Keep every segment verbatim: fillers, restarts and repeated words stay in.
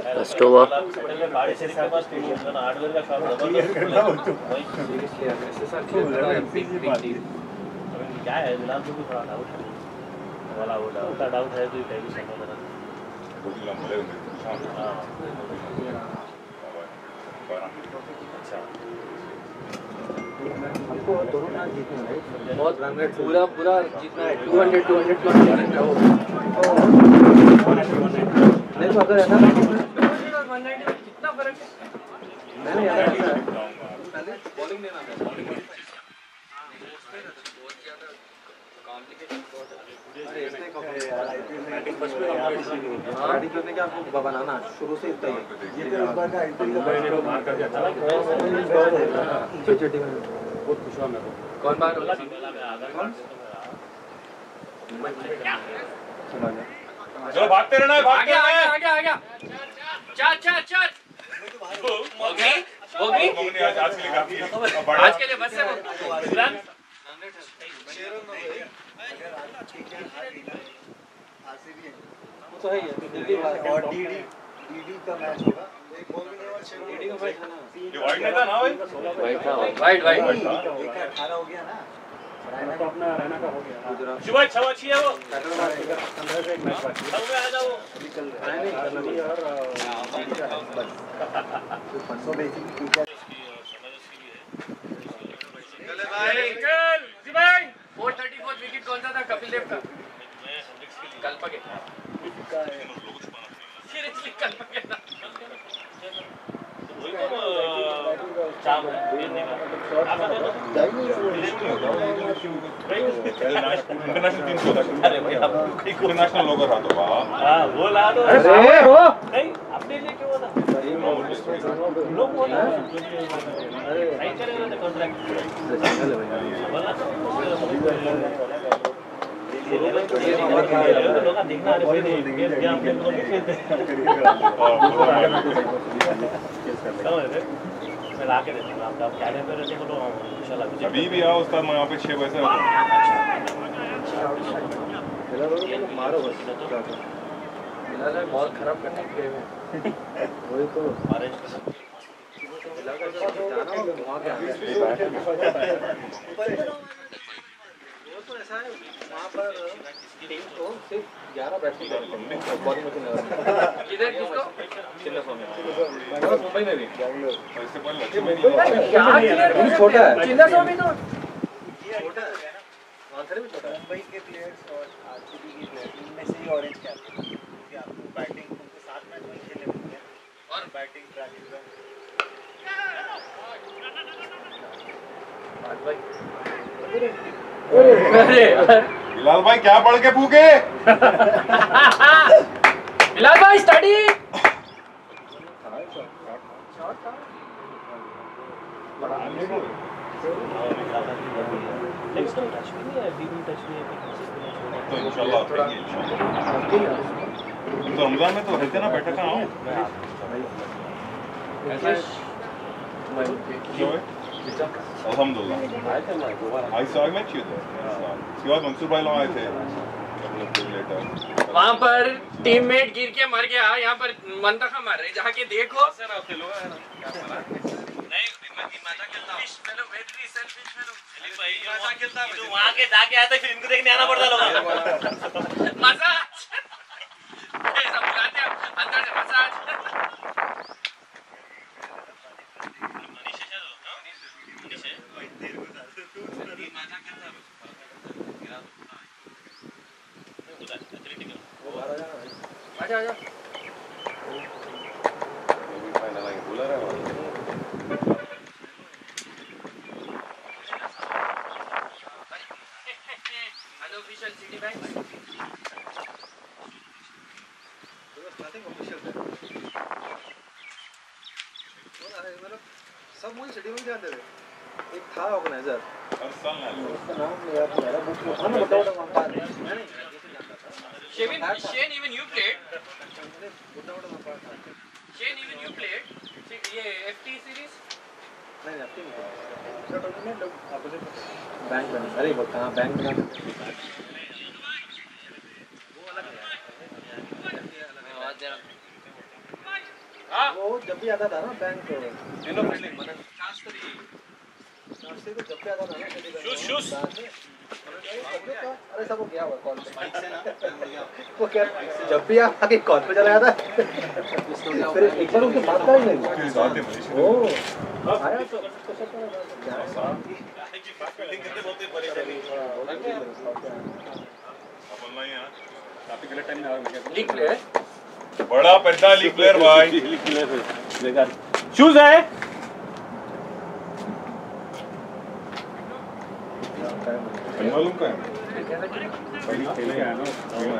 स्टोवा क्या है दिलान को भी थोड़ा डाउट है वाला वो डाउट डाउट है तो कहीं भी समझ ना अच्छा हमको दोनों मैच जीतना है बहुत रन रेट पूरा पूरा जीतना है two hundred two hundred plus run हो नहीं तो अगर ऐसा कितना फर्क है मैंने यार ऐसा पहले बॉलिंग लेना था बॉलिंग बहुत ज्यादा कॉम्प्लिकेटेड अरे इसने कभी यार आईपीएल में बैटिंग फर्स्ट पे बैटिंग करने के आपको बनाना शुरू से इतना ही ये तो एक बार का आईपीएल का मार कर दिया था छोटी में बहुत खुश हुआ मैं कौन बार कौन चलो भागते रहना है भागते रहना है आ गया आ गया चार चार चार होगी होगी आज आज के लिए काफी है आज के लिए बस है रन तो है ये दिल्ली और डीडी डीडी का मैच होगा एक बॉल भी नहीं और छह डीडी का फाइट था ना ये वाइड नहीं था ना भाई वाइट था वाइड वाइड अठारह हो गया ना रैना तो अपना रैना का हो गया गुजरात शिवा छवा छी है वो पंद्रह से एक मैच बाकी सब में आ जाओ अभी कल रैना करनी और बस सो बेसिकली चले भाई चल जी भाई फोर थर्टी फोर विकेट कौन सा था कपिल देव का कल्पके सीरियसली कल्पके था वही तो चाम है नहीं इंटरनेशनल टीम को अरे भाई आप इंटरनेशनल लोगो रहा तो वाह हां वो ला दो अरे हो नहीं अपने लिए क्यों होता लोग बोला अरे साइन करेगा ना कॉन्ट्रैक्ट बोला तो लोग देखना अरे भाई नहीं ये हम लोग खेलते मैं ला के देता हूँ आप कैडे पे रहते हो तो इंशाल्लाह अभी भी आओ उस्ताद मैं यहाँ पे छह बजे मारो बस बिलाल है बॉल खराब करने के लिए वही तो ऑरेंज बिलाल का जाना वहां के वो तो ऐसा है वहां पर टीम को सिर्फ ग्यारह बैट्समैन करते हैं बॉलिंग मशीन लगा किधर किसको चिन्नस्वामी मुंबई में भी इससे पहले क्या ये छोटा है चिन्नस्वामी तो छोटा है आंसर भी छोटा है मुंबई के प्लेयर्स और आरसीबी के प्लेयर्स इनमें से ही ऑरेंज कैप है क्योंकि आपको बैटिंग उनके साथ मैच में खेलने मिलते हैं और बैटिंग प्रैक्टिस अरे बिलाल भाई क्या पढ़ के फूके बिलाल भाई स्टडी नेक्स्ट टाइम टच में नहीं है बीबी टच में है तो इंशाल्लाह तो रमजान में तो रहते ना बैठक का आओ अल्हम्दुलिल्लाह आई सॉ मैच यू थे उसके बाद मंसूर भाई लोग आए थे वहाँ पर टीममेट गिर के मर गया यहाँ पर मंतखा मार रहे जाके देखो नहीं मजा खेलता हूँ हेलो वेरी सेल्फिश हेलो भाई मजा खेलता हूँ तो वहाँ के जाके आया था फिर इनको देखने आना पड़ता लोग मजा ऐसा बुलाते हैं अंदर से मजा आजा आजा unofficial city bank nothing official there मतलब सब मुझे शेड्यूल में ध्यान दे रहे एक था ऑर्गेनाइजर उसका नाम यार मेरा बुक में था ना बताओ नहीं Shane, Shane, even you played. Buddha बड़ा मौका था Shane, even you played. ये F T series. नहीं नहीं नहीं उसका टूर्नामेंट अपोजिट बैंक बना अरे वो कहाँ बैंक बना वो अलग है आवाज दे रहा वो जब भी आता था ना बैंक तीनों फील्डिंग मतलब नाश्ते को जब भी आता था ना शूज शूज अरे सब वो क्या हुआ कॉल पे वो क्या जब भी आके कॉल पे चला जाता फिर एक बार उनसे बात करें नहीं ओ आया तो फील्डिंग करते बहुत ही परेशानी लीग प्लेयर बड़ा पेद्दा लीग प्लेयर भाई शूज है मालूम का है पहले खेले हैं ना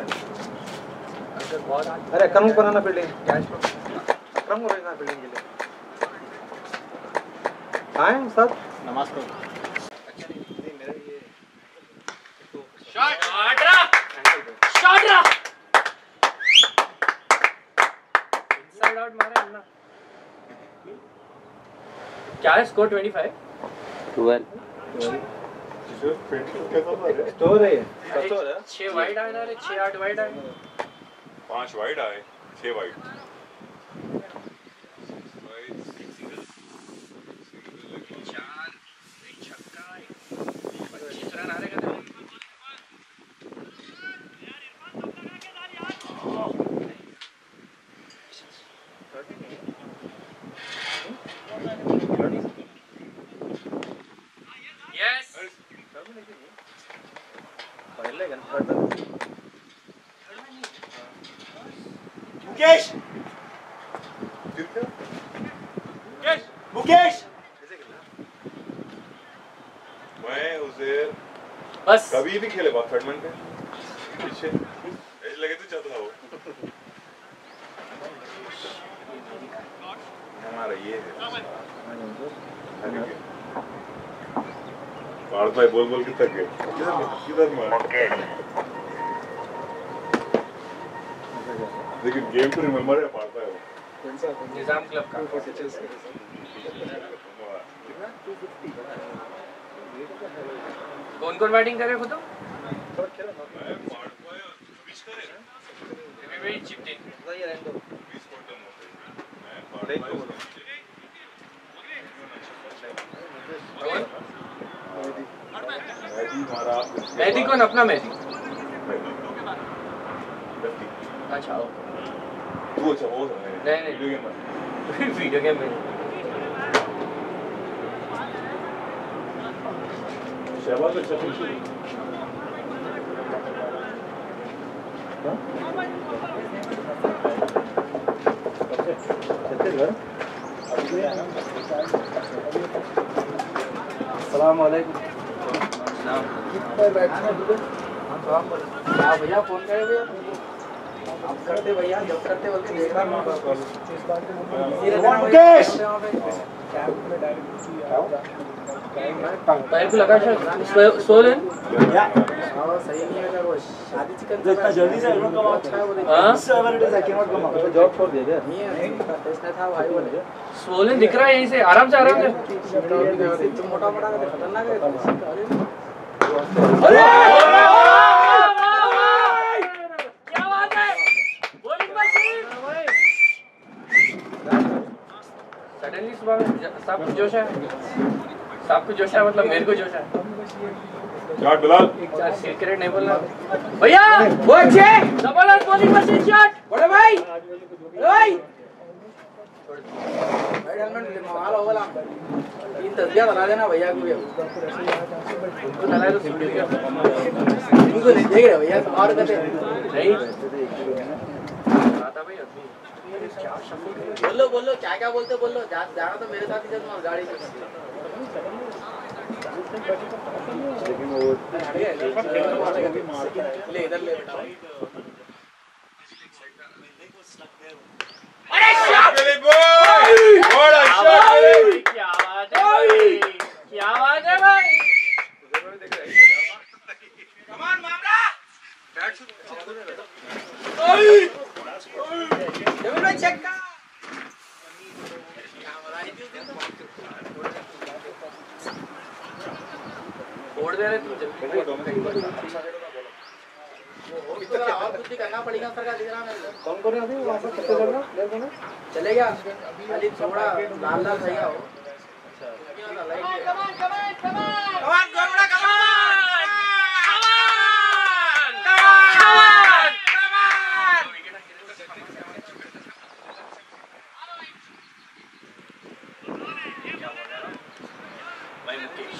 अरे कम बनाना फील्डिंग कैच कम हो रहा है फील्डिंग के लिए आए सब नमाज पढ़ो शॉट आड्रा शॉट इनसाइड आउट मारा है ना क्या है स्कोर ट्वेंटी फाइव ट्वेल्व स्टोर है छह वाइड आए ना रे छह आठ वाइड आए पांच वाइड आए छह वाइड चार एक छक्का पच्चीस रन आ रहे का यस पहले गन मुकेश मुकेश मैं उसे बस कभी नहीं खेले बात थर्ड मैन पे पीछे ऐसे लगे तो चलता वो हमारा ये है पार्थ भाई बोल बोल के थक गए किधर किधर मार लेकिन गेम तो रिमेंबर है पार्थ भाई वो निजाम क्लब का कौन कौन बैटिंग करे खुद एवरीबॉडी चिप्ड इन ये रहने दो मेहदी कौन अपना मेहदी अच्छा तू अच्छा वो था नहीं नहीं वीडियो गेम में वीडियो गेम में शहबाज अच्छा फिनिश अस्सलाम वालेकुम क्या भैया फोन करे भैया आप करते भैया जब करते बोल के देख रहा हूं मुकेश पैर को लगा शायद सोलन या हां सही नहीं है अगर वो शादी चिकन जितना जल्दी से लोग कमाओ अच्छा है वो हां seven it is I can not come out job छोड़ दे दे नहीं है टेस्ट था भाई बोले सोलन दिख रहा है यहीं से आराम से आराम से तुम मोटा मोटा का खतरनाक है अरे क्या बात है बॉलिंग मशीन सडनली सुबह में सब कुछ जोश है सब कुछ जोश है मतलब मेरे को जोश है शॉट बिलाल सीक्रेट नहीं बोलना भैया वो अच्छे जबरदस्त बॉलिंग मशीन शॉट बड़े भाई ओए भाई हेलमेट ले माल होगा तीन तस्वीर बना देना भैया को भी उनको डाला तो सुन लिया उनको नहीं देख रहे भैया और कहते नहीं आता भाई अभी बोलो बोलो क्या क्या बोलते बोलो जा, जाना तो मेरे साथ ही चल गाड़ी में लेकिन वो ले इधर ले बेटा अरे शॉट बड़ा शॉट क्या बात है भाई क्या बात है भाई कमान मामला बैट जमीन भाई चेक का छोड़ दे रहे तू और कुछ भी करना पड़ेगा सरकार दिख रहा है कौन कर रहे अभी वहां पर कितने कर रहा देर को चलेगा खाली थोड़ा लाल लाल रहेगा वो कमान कमान कमान गोगड़ा कमान कमान कमान कमान भाई मुकेश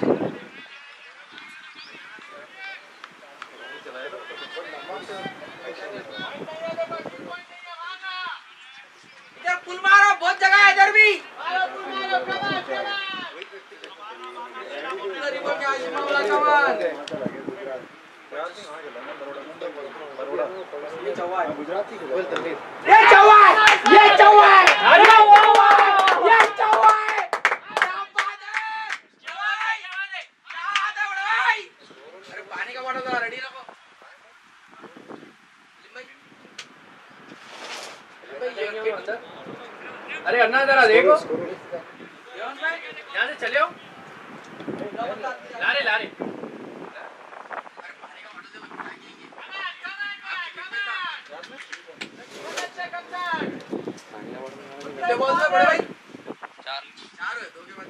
इधर पुल मारो बहुत जगह है इधर भी मारो पुल मारो कमान कमान इधर क्या शिमला कमान ये चौवा है गुजराती ये चौवा है ये चौवा है अरे वाह ये चौवा है क्या बात है चौवा है क्या बात है क्या बात है बड़े भाई अरे पानी का बॉटल जरा रेडी रखो अरे अन्ना जरा देखो यहाँ से चले आओ लारे लारे बोल दो बड़े भाई चार चार है दो के बाद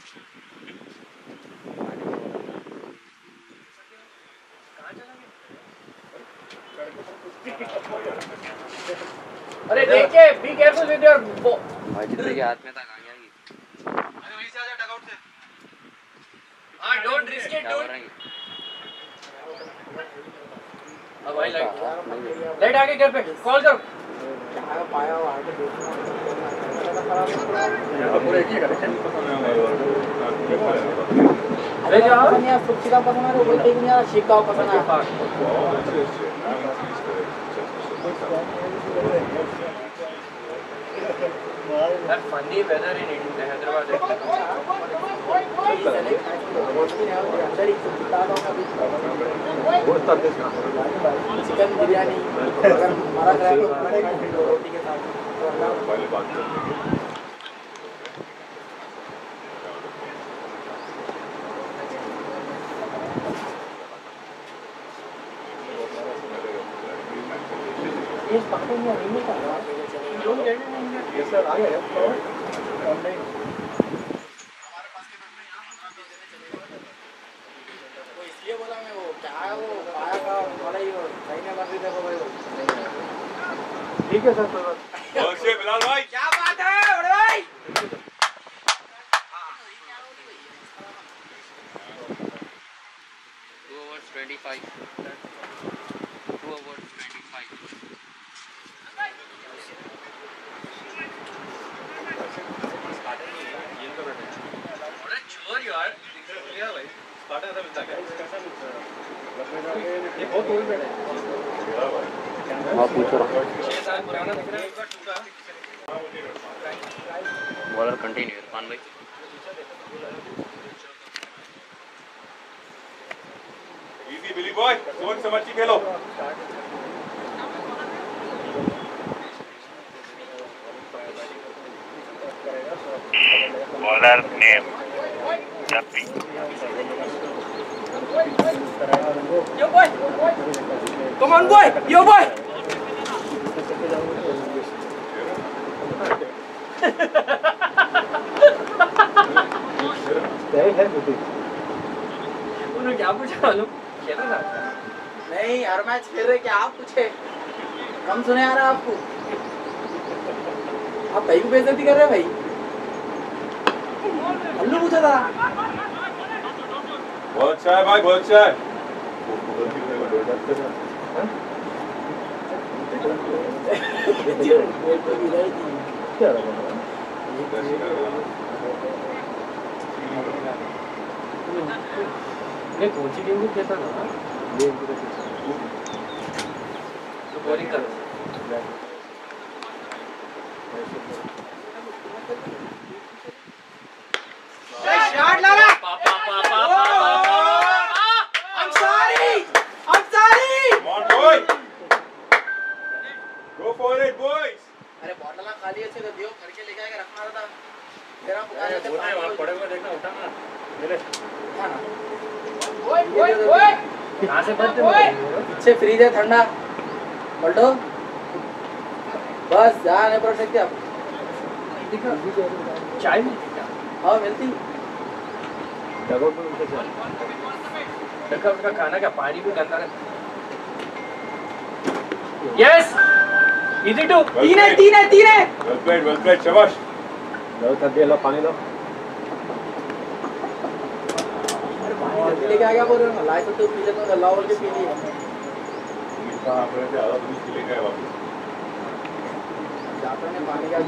अरे देखिए बी केयरफुल विद योर भाई जितने के हाथ में था कहां गया ये अरे वहीं से आ जा डगआउट से हां डोंट रिस्क इट डोंट अब भाई लाइट लाइट आगे घर पे कॉल करो क्या पाया हुआ आगे देखो पूरा एक ही करेक्शन अरे जाओ नहीं सुखी का पसंद है वो एक नहीं शिकाओ पसंद है That funny weather in India, Hyderabad. Chicken biryani अगर हमारा खाया तो रोटी के साथ पहले बात करते हैं ये पकड़े नहीं नहीं कर रहा लोग लेने नहीं ये सर आ गया ऑनलाइन हमारे पास के में यहां पंद्रह बीस देने चलेगा वो इसलिए बोला मैं वो क्या है वो पाया का बड़ा ही सही में मर रही देखो भाई वो ठीक है सर कोई बात बहुत से बिलाल भाई क्या बात है बड़े भाई two overs twenty-five two overs twenty-five अरे छोड़ यार क्या भाई स्टार्ट ऐसा मिलता क्या ये बहुत दूर पे है आप पूछो छह साल पुराना दिख रहा है इसका टूका बॉलर कंटिन्यू इरफान भाई इजी बिली बॉय सोच समझ के खेलो bowler name Jafri yo boy come on boy yo boy उन्होंने क्या पूछा मालूम खेला था नहीं हर मैच खेल रहे क्या आप पूछे कम सुने आ रहा आपको आप भाई को बेइज्जती कर रहे भाई हल्लू पूछा था बहुत अच्छा है भाई बहुत अच्छा है नहीं कौन सी टीम को खेलता था तो बॉलिंग कर शॉट लगा पापा पापा I'm sorry I'm sorry Come on boy Go for it boys अरे बॉटल खाली अच्छे तो दियो घर के लेके आके रखना था तेरा पुकारे थे वहां पड़े हुए देखना उठाना मेरे हां ओए ओए ओए कहां से बचते पीछे फ्रीज है ठंडा पलटो बस यहाँ नहीं पलट सकते आप चाय मिलती क्या? हाँ मिलती डका उसका खाना क्या पानी भी गंदा रहता यस इजी टू तीन है तीन है तीन है Well played, well played, शाबाश. लो तब दे लो पानी लो अरे पानी जल्दी लेके आ गया बोल रहे हो लाई तो तू पी ले तो अल्लाह बोल के पी ली कहाँ पर थे आधा पुलिस के लिए गए वापस. जाता ने पानी का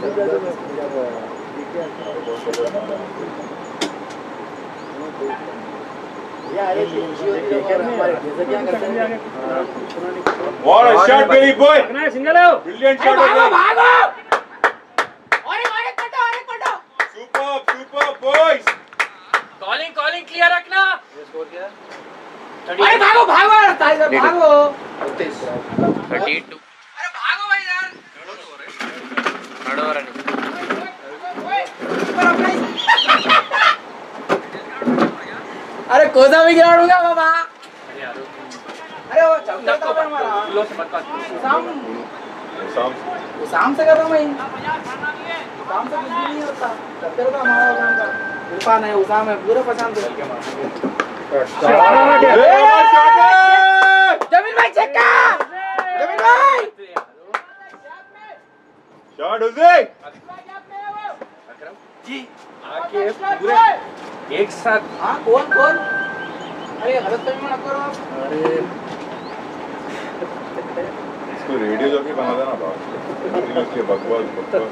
ये आए थे हमारे जैसे क्या करते हैं What a shot, Billy boy. भागना है सिंगल है Brilliant shot, भागो Billy. भागो अरे अरे कटो अरे कटो Superb, superb, boys. Calling calling clear रखना स्कोर क्या अरे भागो भागो टाइगर भागो बत्तीस थर्टी टू अरे भागो भाई यार थर्ड ओवर है पर अपना ही- अरे कोसा भी गिराऊंगा बाबा अरे वो चमचा था हमारा लो से मत काट शाम Sam. शाम से कर रहा हूँ मैं शाम से कुछ भी नहीं होता करते रहो हमारा काम का कृपा नहीं उसाम है पूरे पहचान दो जमीन भाई चेक जमीन भाई Shot, Jose. जी आके पूरे एक साथ हाँ कौन कौन अरे गलत फहमी मत करो आप इसको रेडियो जॉकी बना देना बात. इसके बकवास बकवास.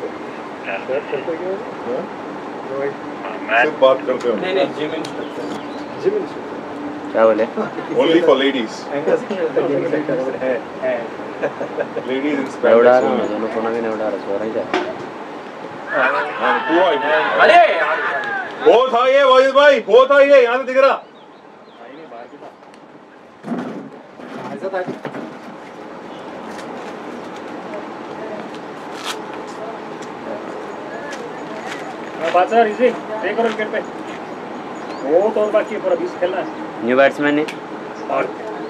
सिर्फ बात करते हो. नहीं नहीं जिम इंस्ट्रक्टर जिम क्या बोले Only for ladies. है है Ladies in मैं उड़ा रहा हूँ Spanish. दोनों फोन भी नहीं उड़ा रहा सो रहा ही था हाँ, तू आई. अरे यार वो था ये वाजिद भाई, वो था ये यहाँ से दिख रहा. ऐसा था बात सर इजी प्ले करो विकेट पे बहुत और बाकी है पूरा बीस खेलना है न्यू बैट्समैन ने और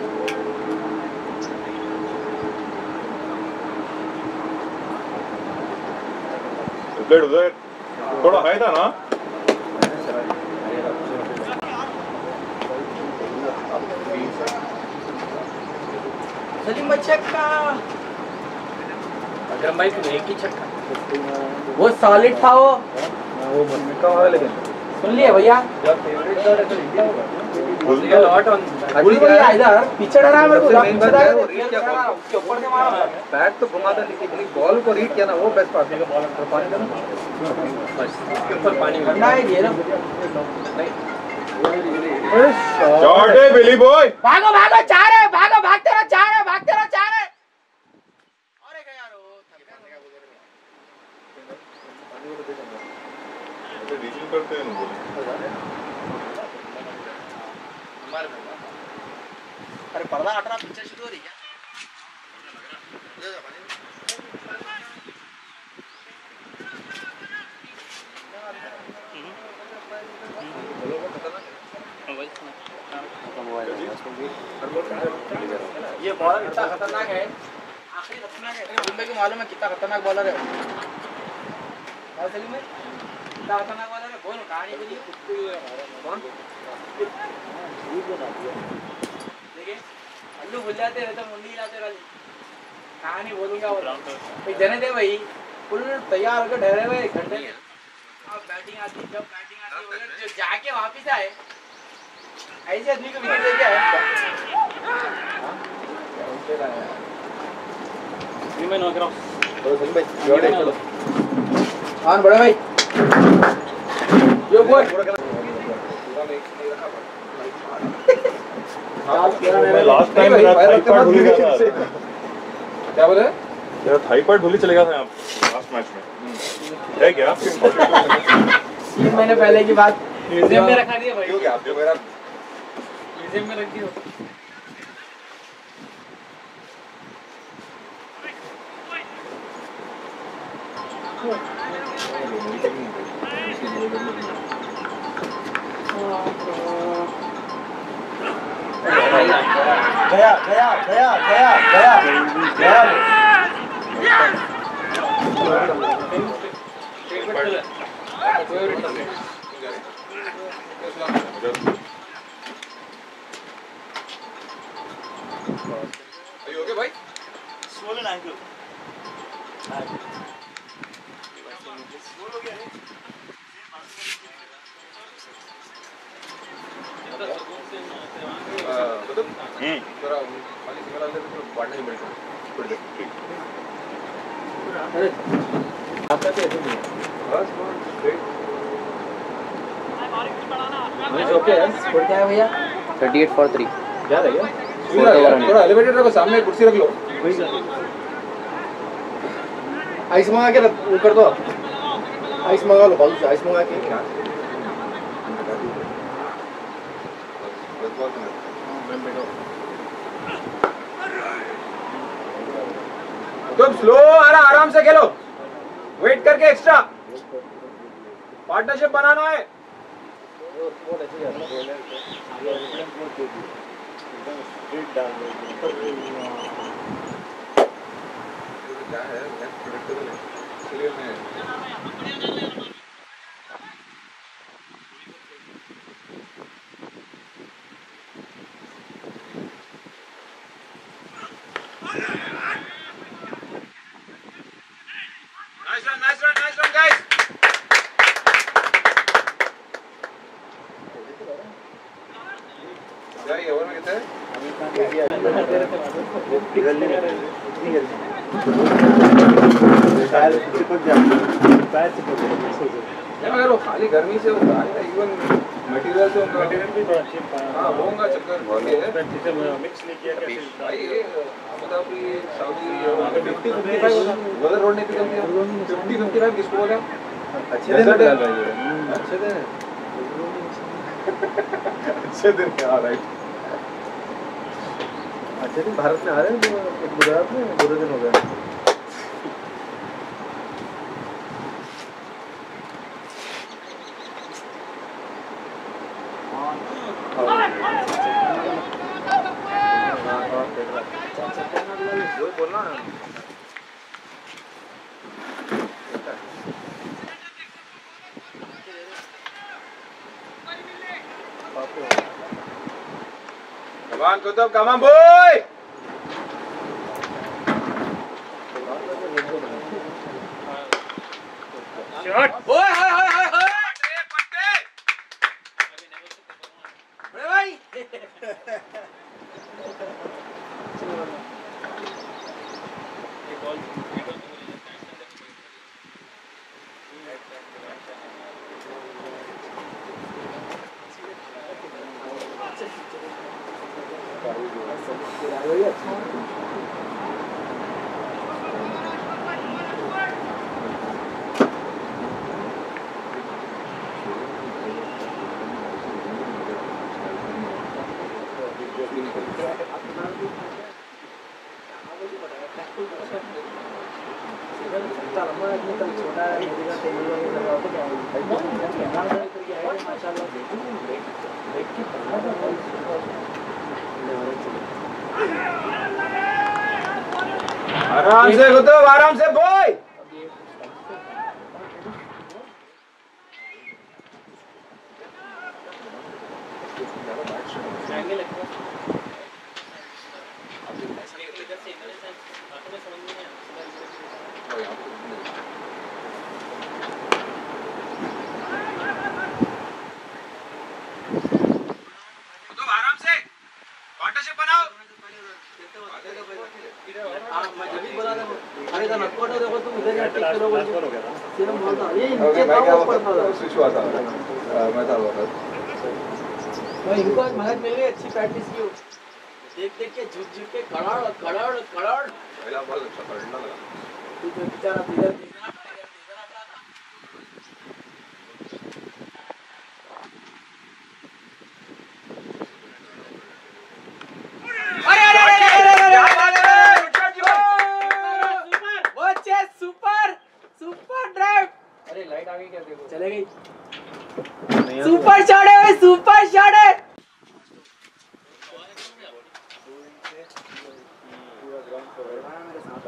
उधर उधर थोड़ा हाई था ना. सलीम भाई चेक का अकरम भाई तुम एक ही छक्का वो सॉलिड था वो वो मम्मी का है लेकिन सुन लिए भैया जब फेवरेट शॉट है तो इंडियन ये लॉट ऑन भूल भैया इधर पीछे डरा मेरे को मेन बात है वो रीड क्या डरा, उसके ऊपर से मारा बैट तो घुमा था लेकिन बॉल को रीड किया ना वो बेस्ट पास है बॉल पर पानी देना इसके ऊपर पानी में करना है ये ना शॉट है बिली बॉय. भागो भागो चार है भागो भागते रहो चार है भागते रहो चार है अरे क्या यार वो डीजिल करते हैं ना बोले. अरे पर्दा हटना पीछे शुरू हो रही है ये बॉलर इतना खतरनाक है आखिरी खतरनाक है मुंबई को मालूम है कितना खतरनाक बॉलर है और सलीम भाई कितना खतरनाक बॉलर है बोलो कहानी बोलिए कौन देखिए अल्लू भूल जाते हैं तो मुंडी लाते रहे कहानी बोलूंगा वो भाई जने दे भाई फुल तैयार होकर ठहरे हुए एक घंटे अब बैटिंग आती जब बैटिंग आती है जो जाके वापस आए ऐसे आदमी को विकेट लेके आए मैं नो करो तो सलीम भाई शॉट है चलो हाँ बड़े भाई यो बोल पूरा करना पूरा में नहीं रखा मैं लास्ट टाइम मेरा थाईपाड भूल गया था. क्या बोले मेरा थाईपाड भूल ही चले गया था यहाँ लास्ट मैच में. है क्या? तीन महीने पहले की बात म्यूजियम में रखा दिया भाई क्यों क्या आपको मेरा म्यूजियम में रख दियो गया गया गया गया गया गया Are you okay, भाई? swollen ankle मतलब थोड़ा खाली सिंगल आगे तो बढ़ना ही मिलता है थोड़ी देर ठीक अरे आपका कैसे नहीं बस ग्रेट मुझे ओके है स्कोर क्या है भैया थर्टी एट फॉर थ्री क्या रहेगा थोड़ा एलिवेटेड रखो सामने कुर्सी रख लो आइस मंगा के रख वो कर दो आइस मंगा लो कॉल से आइस मंगा के तुम स्लो आरा आराम से खेलो वेट करके एक्स्ट्रा पार्टनरशिप बनाना है क्या है प्रेडिक्टेबल है इसलिए मैं Nice run, nice run, nice run, guys. क्या ये ओवर में कितना है? यार वो खाली गर्मी से होता है इवन मटेरियल से होगा मटेरियल भी थोड़ा चीप हाँ होगा चक्कर ये है मिक्स नहीं किया भाई Abu Dhabi Saudi fifty fifty five उधर रोड नहीं पिकल दिया फिफ्टी फिफ्टी फाइव किसको बोला अच्छे दिन डाल रहा है अच्छे दिन अच्छे दिन क्या राइट अच्छे दिन भारत में आ रहे हैं गुजरात में बुरे दिन हो गए बोलना Come on, Kutab, come on, boy! Shot! Boy, hi, hi, hi, hi! Patte, patte! Bade bhai! आराम से कुतुब आराम से बॉय स्विच हुआ था मैं था वो इनको आज मदद मिल गई अच्छी प्रैक्टिस की देख देख के झुक झुक के खड़ाड़ खड़ाड़ खड़ाड़ पहला बहुत अच्छा पढ़ना लगा तू जो बेचारा इधर अरे अरे अरे वो चेस सुपर सुपर ड्राइव अरे लाइट आ गई क्या देखो चले गई सुपर शॉट है सुपर शॉट है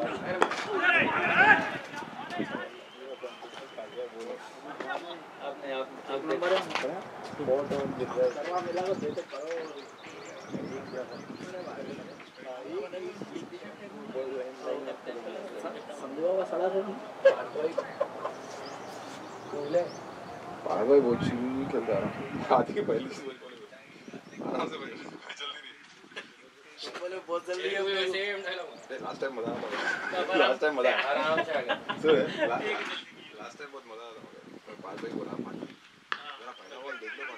भाई बहुत चिल खेलता है हाथी की पहली से आराम से जल्दी नहीं बोले बहुत जल्दी है वैसे लास्ट टाइम मजा आया लास्ट टाइम मजा आराम से आ गया लास्ट टाइम बहुत मजा आया मैं पांच भाई बोला पांच जरा पहला बॉल देख लो कौन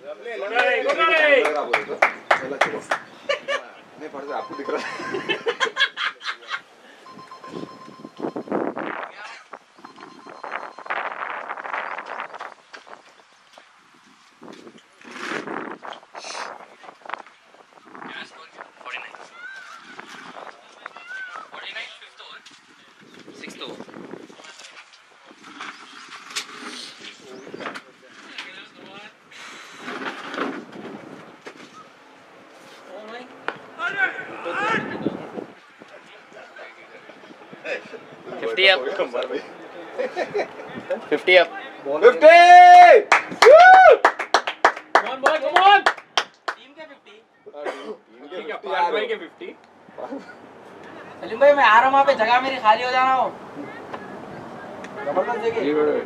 सा चला चलो नहीं पड़ आपको दिख रहा है fifty up. fifty up. fifty! Come on boy, come on. Team के fifty. ठीक है पांच भाई के fifty. सलीम भाई मैं आ रहा हूँ वहाँ पे जगह मेरी खाली हो जाना हो जबरदस्त जगह ये बड़े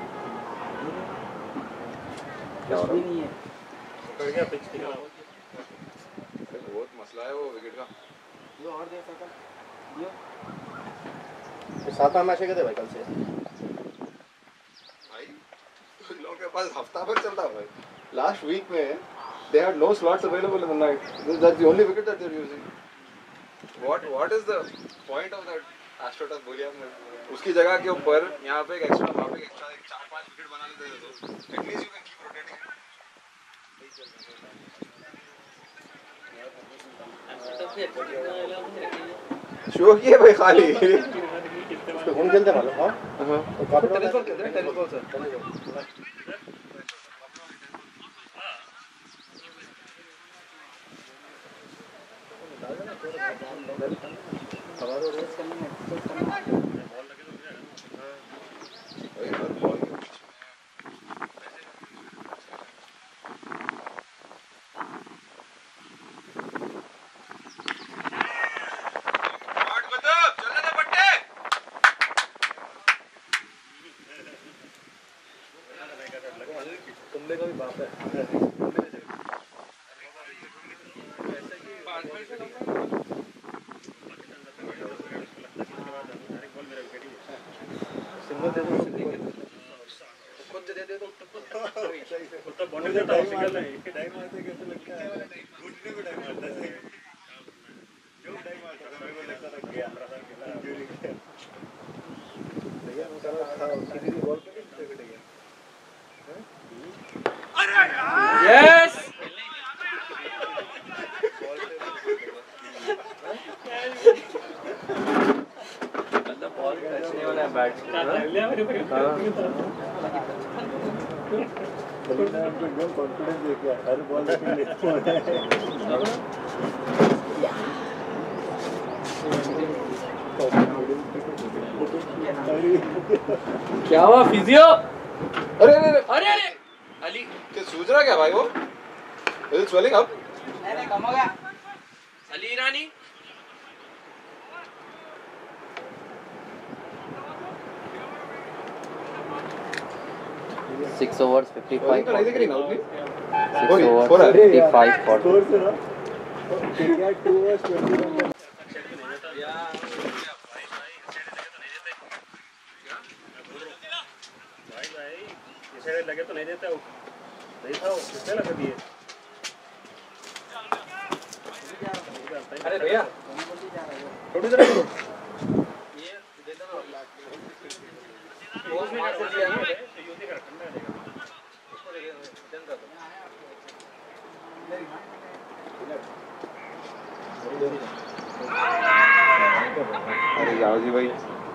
कुछ भी नहीं है कर गया पिच की बहुत मसला है वो विकेट का ये और दे सकता ये सात मैच है भाई कल से भाई लोगों के पास हफ्ता भर चलता है भाई लास्ट वीक में they had no slots available in the night that's the only wicket that they're using what what is the point of that AstroTurf बोलिए आपने उसकी जगह के ऊपर यहाँ पे एक एक्स्ट्रा वहाँ पे एक एक्स्ट्रा एक चार पांच विकेट बना लेते तो at least you can keep rotating show किए भाई खाली उसको कौन खेलता है मालूम हां हां टेनिस बॉल खेलते हैं टेनिस बॉल सर हमारा रेस करने में एक्सरसाइज करना बॉल लगे तो क्या हां वही बात बॉल तुमने का भी बाप है सिंगल दे दो खुद दे दे तो तो बॉडी देता है सिंगल नहीं टाइम मारते कैसे लगता है घुटने को टाइम मारता है जो टाइम मारता है मेरे को लगता था कि अंदर था खेला भैया मैं सारा था सीधी सी बॉल पे कितने विकेट गया अरे यस बॉल टच नहीं होना है बैट से लिया मेरे पे एकदम कॉन्फिडेंस देखिए हर बॉल पे लेफ्ट क्या हुआ फिजियो अरे अरे अरे अरे अरे अली क्या सूझ रहा क्या भाई वो इज स्वेलिंग अप नहीं नहीं कम हो गया अली ईरानी six overs fifty-five तो नहीं दिख रही ना उसकी six हो overs रहा है। fifty-five for स्कोर से ना क्या टू ओवर्स ट्वेंटी वन भाई भाई इसे लगे तो नहीं देता वो नहीं था वो कितने लगा दिए अरे भैया थोड़ी देर ये दे दो वो मार से दिया है यूज कर ठंडा रहेगा इसको दे दे कर दो अरे यार जी भाई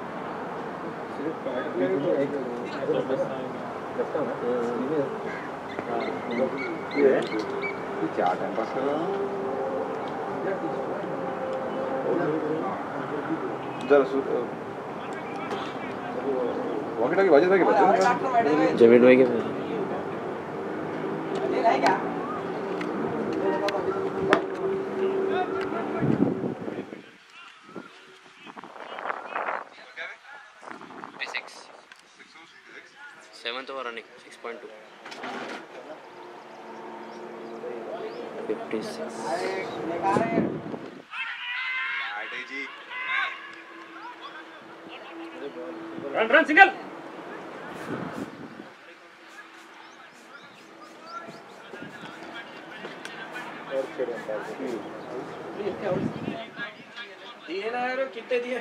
क्या टाइम पास कर रहा जरा वॉकी टॉकी बाजू भाई के पास जमीन भाई के seventh over running six point two fifty six run run single दिए ना यार कितने दिए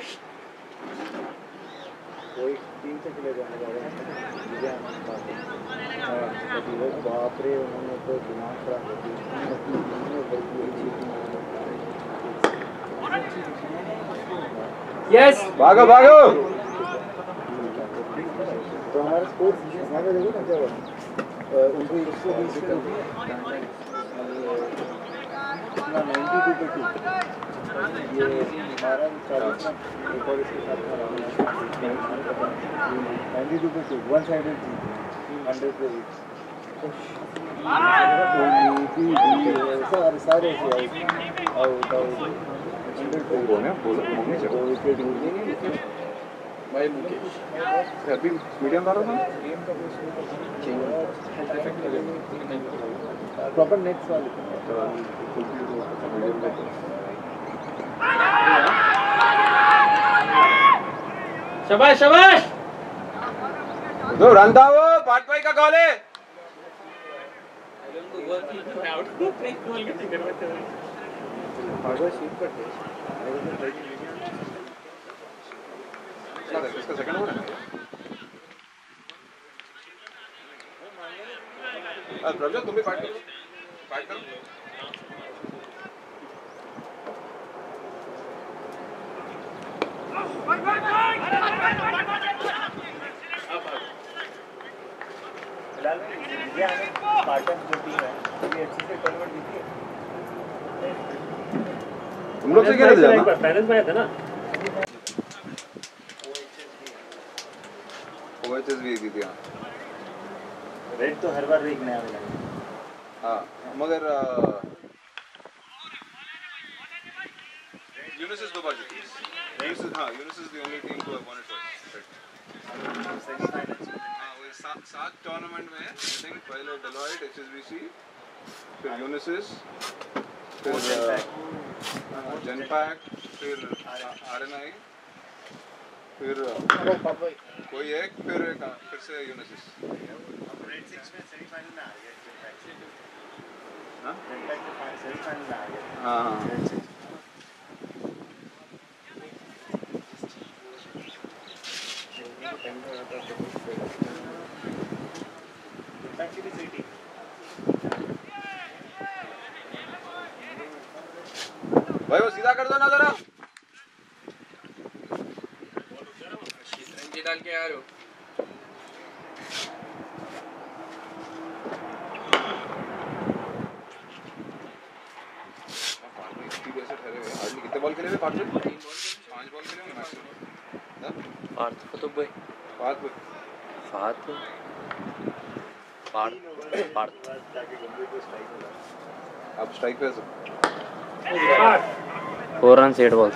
कोई तीन से किलो जाने वाले हैं बाप रे उन्होंने तो दिमाग खराब कर दिया यस भागो भागो तो हमारे स्कोर हमारे देखो ना क्या हुआ उनको एक सौ बीस पे अपना नाइन्टी टू पे टू ये हमारा चालीस ना एक और इसके साथ नाइन्टी टू पे टू वन साइडेड थी हंड्रेड पे सारे सारे से आउट आउट हंड्रेड पे कौन है बोलो मम्मी तो विकेट गिरेंगे भाई मुकेश अभी मीडियम डालो ना प्रॉपर नेक्स्ट वाले शाबाश शाबाश तो रन था वो पार्ट भाई का कॉल है हार्डवेयर शीट पर थे इसका सेकंड ओवर है अब प्रभु तुम भी फाइट करो फाइट करो फिलहाल ये आने पार्टन जो टीम है ये अच्छे से कन्वर्ट दिखी है तुम लोग से क्या रहता है फाइनल में आया था ना ओएचएस भी दी थी हां रेड तो हर बार एक नया मिला हां मगर यूनिसेस दो बार जीती यूनिसेस हां Unisys the only team who have won it semifinal हां वो सात सात टूर्नामेंट में आई थिंक पहले डेलॉयट एचएसबीसी फिर यूनिसेस फिर जनपैक फिर आरएनआई फिर कोई एक फिर एक फिर से यूनिसेस रेड सिक्स में सेमीफाइनल में आ गया हां जनपैक में सेमीफाइनल में आ गया हां जनपैक की भी सिटी भाई वो सीधा कर दो ना जरा रंजी डाल के आ रहे हो कितने बॉल खेले पांच बॉल पांच बॉल खेले होंगे मैक्सिमम पार्थ कुतुब भाई पांच बॉल फात पार्थ पार्थ जाके गंभीर को स्ट्राइक हो अब स्ट्राइक पे four run eight balls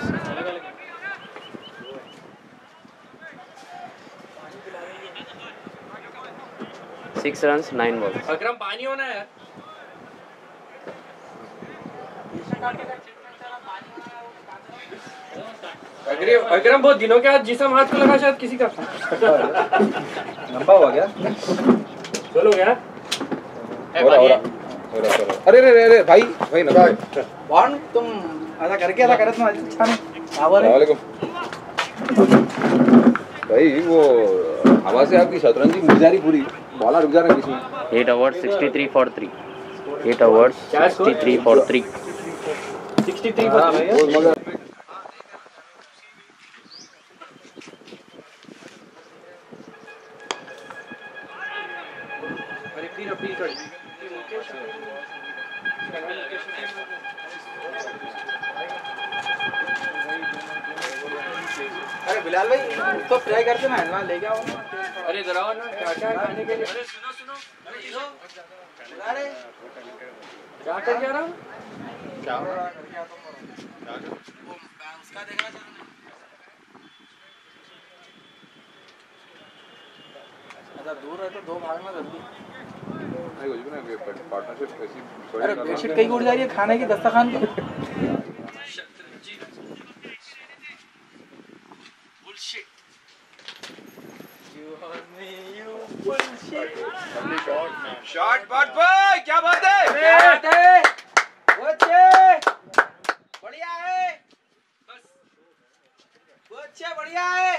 six run nine balls Akram पानी होना है अकरम अकरम बहुत दिनों के बाद जिसम हाथ को लगा शायद किसी का लंबा हुआ क्या चलो गया हो रहा हो रहा हो रहा अरे अरे अरे भाई भाई ना कौन तुम ऐसा करके ऐसा करे तुम अच्छा नहीं वालेकुम भाई वो हवा से आपकी शतरंजी मुड़ जा रही पूरी बॉला रुक जा रहा है इसमें eight over sixty three for three eight over sixty three for three sixty three पर मगर अरे फिर अपील कर मुकेश अरे बिलाल भाई तो ट्राई करते ना हलवा लेके आओ ना। अरे जरा ना क्या क्या खाने के लिए। अरे सुनो सुनो अरे सुनो अरे क्या कर क्या रहा क्या हो रहा है? वो उसका देखना था अच्छा दूर है तो दो भागना जल्दी। नहीं कुछ भी नहीं पार्टनरशिप ऐसी अरे बेडशीट कहीं उड़ जा रही है खाने की दस्तरखान पे। बुलशिट शॉट बट भाई क्या बात है? क्या बात है? बच्चे बढ़िया है बस बच्चे बढ़िया है।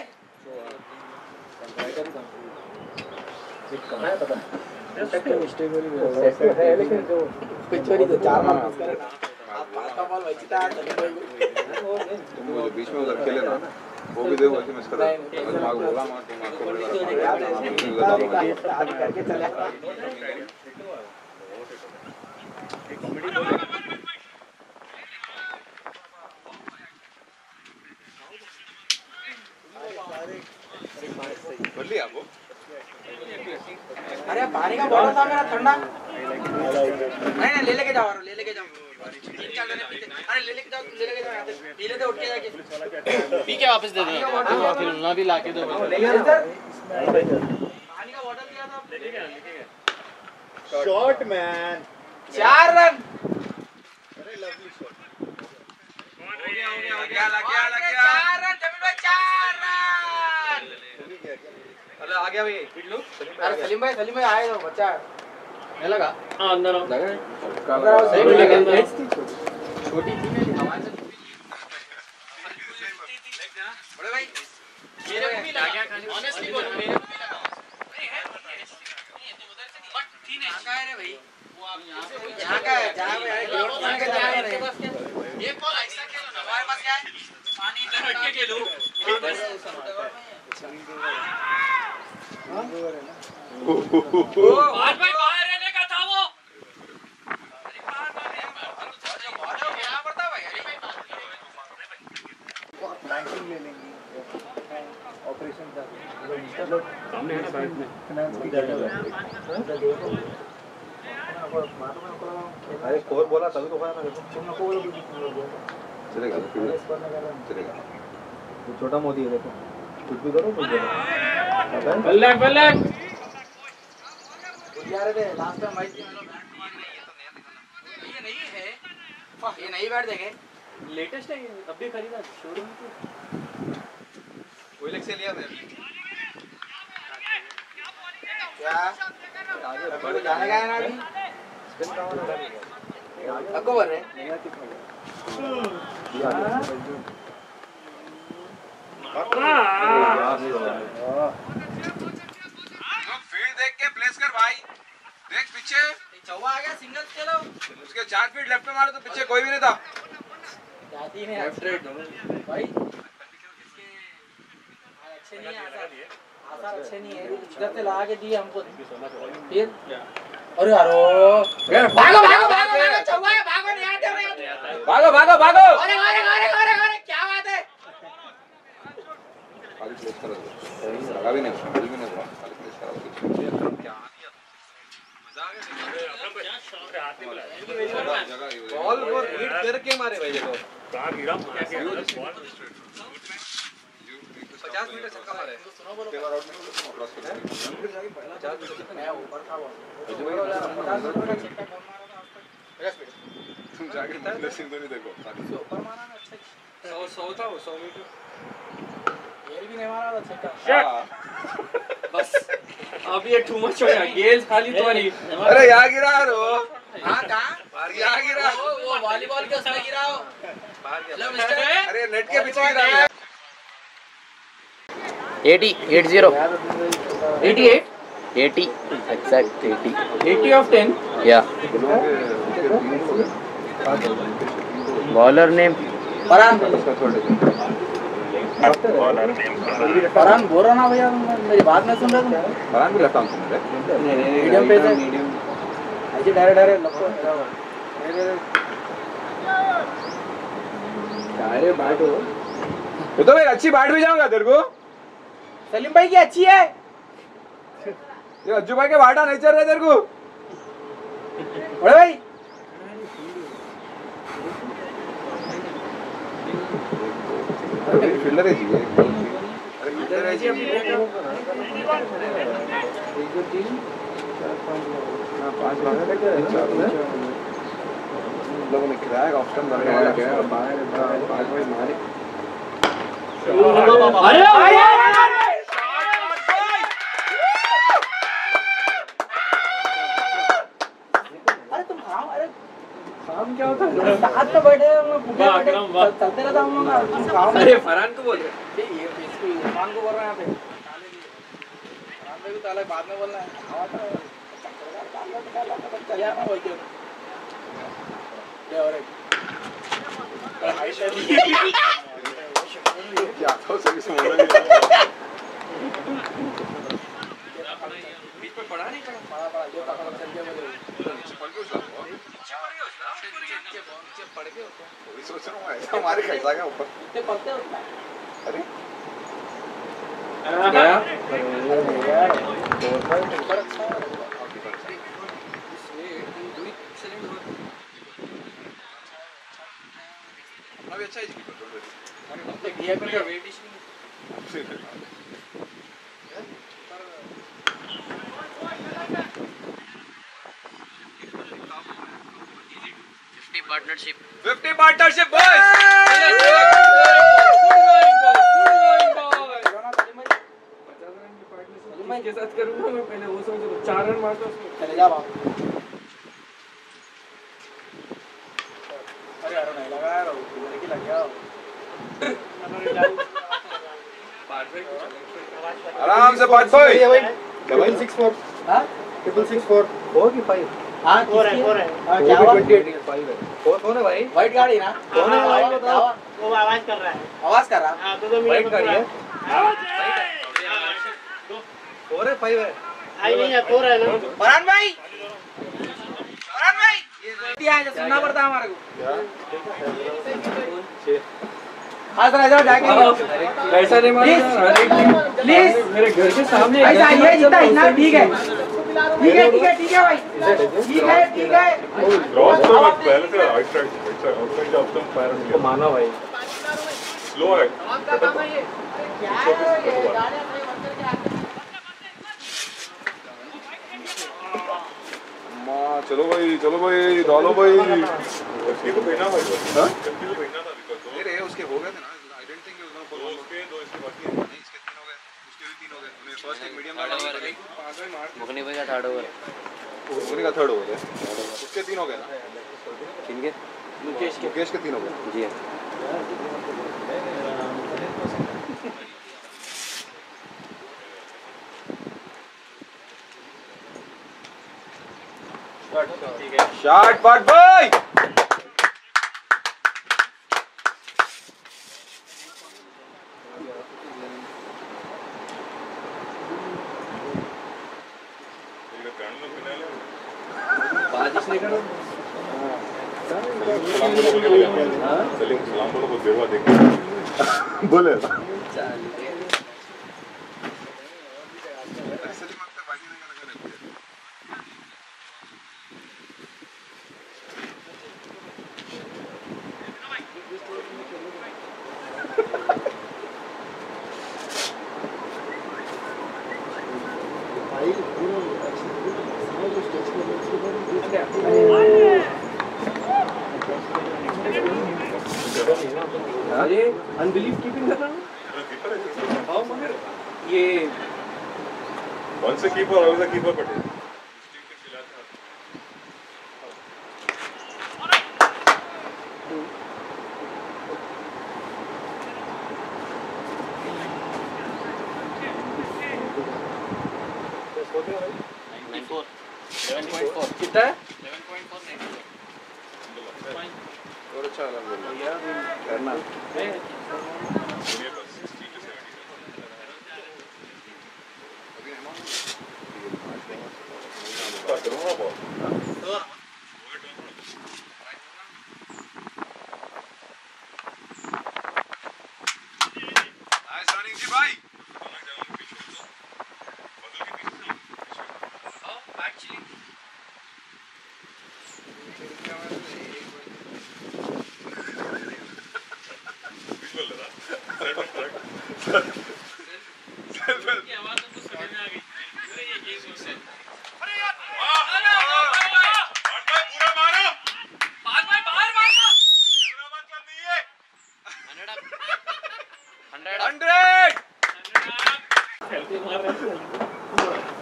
कहाँ है पता मिस्टेक हो रही है लेकिन जो पिछोरी तो चार मार मिस करे ना आप पांच का बॉल बचता है चले गए। तुम वो जो बीच में उधर खेले ना वो भी देखो ऐसे मिस कर भाग बोला मार तुम आपको करके चले कर लिया आपको। अरे पानी का बॉटल था मेरा ठंडा। नहीं नहीं ले लेके जाओ ले लेके जाओ तीन चार जने पीते। अरे ले लेके जाओ ले लेके जाओ पी लेते उठ के जाके पी के वापस दे दो फिर ना भी लाके दो पानी का बॉटल दिया था शॉट मैन चार रन। अरे लवली शॉट हो गया हो गया हो गया लग गया लग गया चार रन जमीन भाई चार रन। अरे आ गया भाई पिल्लू अरे सलीम भाई सलीम भाई आए तो बच्चा नहीं लगा हाँ अंदर आओ अंदर आओ सही लगे लगे छोटी थी मेरी हवा से बड़े भाई मेरे को भी लगा ऑनेस्टली बोलो मेरे को भी लगा कहाँ का है रे भाई वो आप यहाँ पे यहाँ का है जहाँ पे है ग्राउंड में का जहाँ है आपके पास क्या ये बॉल ऐसा खेलो ना हमारे पास क्या है पानी इधर हट के खेलो बाहर भाई बाहर रहने का था वो यहाँ पर था भाई बैंकिंग ले लेंगे ऑपरेशन का सामने है ना बैंक में अरे स्कोर बोला तभी तो खाया ना देखो चलेगा चलेगा वो छोटा मोदी है देखो कुछ भी करो कुछ करो बल्ले बल्ले यार रे लास्ट टाइम मैच ये नहीं है ये नहीं बैठ देंगे लेटेस्ट है ये अभी खरीदा शोरूम से वही लेग से लिया मैं क्या अभी जाने का है ना अभी अक्को बोल रहे फील्ड देख के प्लेस कर भाई देख पीछे चौवा आ गया सिंगल चलो उसके चार फीट लेफ्ट में मारो तो पीछे कोई भी नहीं था जाती नहीं लेफ्ट राइट भाई इसके अच्छे नहीं है आसार आसार अच्छे नहीं है इधर से लगा के दिए हमको फिर अरे यारो भागो भागो भागो भागो चौवा है भागो नहीं आते नहीं आते भागो भागो भागो अरे अरे अरे अरे अरे क्या बात है खाली प्लेस करो लगा भी नहीं खाली भी नहीं हुआ खाली प्लेस करो क्या मजा आ गया बॉल को हिट करके मारे भाई देखो कहां गिरा पचास मीटर छक्का मारे केवल आउट में क्रॉस कर पचास मीटर मैं ऊपर था वो तुम जाके नसीब तो नहीं देखो खाली ऊपर मारा ना अच्छा सौ सौ था वो सौ मीटर गेल भी नहीं मारा था छक्का बस अब ये टू मच हो गया गेल खाली तो नहीं अरे यहाँ गिरा रो हां कहां यहाँ गिरा वो वो वॉलीबॉल के उसमें गिरा हो हेलो मिस्टर अरे नेट के पीछे गिरा eighty eight zero eighty-eight eighty exact eighty eighty of ten yeah bowler name Farhan bowler name Farhan बोल रहा ना भैया मेरी बात नहीं सुन रहे तुम फरहान भी लगता हूँ सुन रहे मीडियम पे से ऐसे डायरेक्ट डायरेक्ट लपको अरे बैट हो ये तो भाई अच्छी बाट भी जाऊंगा तेरे को। सलीम भाई की अच्छी है। ये अज्जू भाई के बाटा नहीं चल रहे तेरे को। बड़े भाई फील्डर है जी। अरे फील्डर है जी। एक दो तीन चार पाँच हाँ पाँच मांगे थे क्या लोगों ने किराया का ऑप्शन करने वाला क्या है बाहर पाँच भाई मारे। अरे अरे तुम खाओ। अरे काम क्या होता है साथ में बैठे चलते रहता हूँ ना। तुम खाओ। अरे फरहान को बोल रहे ये इसको इरफान को बोल रहे हैं यहाँ पे। इरफान पे भी ताला बाद में बोलना है। आवाज तो चल यार वही क्यों क्या हो रहा है। क्या था सही से बोल रहे बीच में पढ़ा नहीं पढ़ा पढ़ा पढ़ा जो पढ़ा चल गया मुझे पढ़ के उसला नीचे पढ़ के होता है। वही सोच रहा हूँ ऐसा हमारे कैसा गया ऊपर इतने पढ़ते होता है। अरे क्या यार बड़ा अच्छा है। अपना भी अच्छा है जी वीआईपी का wait issue fifty partnership fifty partnership boys. के साथ करूंगा मैं पहले वो समझ चार रन मारता उसमें चले जा बाप। अरे यार नहीं लगा यार मेरे की लग गया। आराम से बात भाई डबल सिक्स फोर हाँ ट्रिपल सिक्स फोर फोर की फाइव हाँ फोर है फोर है हाँ क्या हुआ ट्वेंटी एट फाइव है फोर कौन है भाई वाइट गाड़ी ना कौन है भाई बताओ। वो आवाज कर रहा है आवाज कर रहा हाँ तो तो वाइट गाड़ी है फोर है फाइव है आई नहीं है फोर है ना फरहान भाई फरहान भाई ये है सुनना पड़ता है हमारे को हाँ सर ऐसा जाके ऐसा नहीं मारना प्लीज मेरे घर के सामने ऐसा ये जितना इतना ठीक है ठीक है ठीक है ठीक है भाई ठीक है ठीक है क्रॉस तो मत पहले से right side right side outside जब तुम फायर को माना भाई स्लो है क्या है ये गाड़ी अपने वर्कर के आगे मां चलो भाई चलो भाई डालो भाई इसकी तो पहना भाई हां इसकी तो पहना था बिकॉज़ नहीं रे उसके हो गए थे ना I don't think you know दो उसके दो इसके बाकी हैं नहीं इसके तीन हो गए उसके भी तीन हो गए उन्हें फर्स्ट एक मीडियम डाला पांच में मार मुगनी भाई का थर्ड ओवर उन्हीं का थर्ड हो गया उसके तीन हो गए ना किनके मुकेश के मुकेश के तीन हो गए जी शॉट बट भाई ये ग्राउंड में फिनाले बाजिश नहीं करो सलाम बोलो बोल के हां सलीम सलाम बोलो बोल देवा देख बोले अरे अनबिलीव कीपिंग कर रहा हूं हां मगर ये वन से कीपर और द कीपर पटेल कितना है और अच्छा लग रहा है करना करूंगा बहुत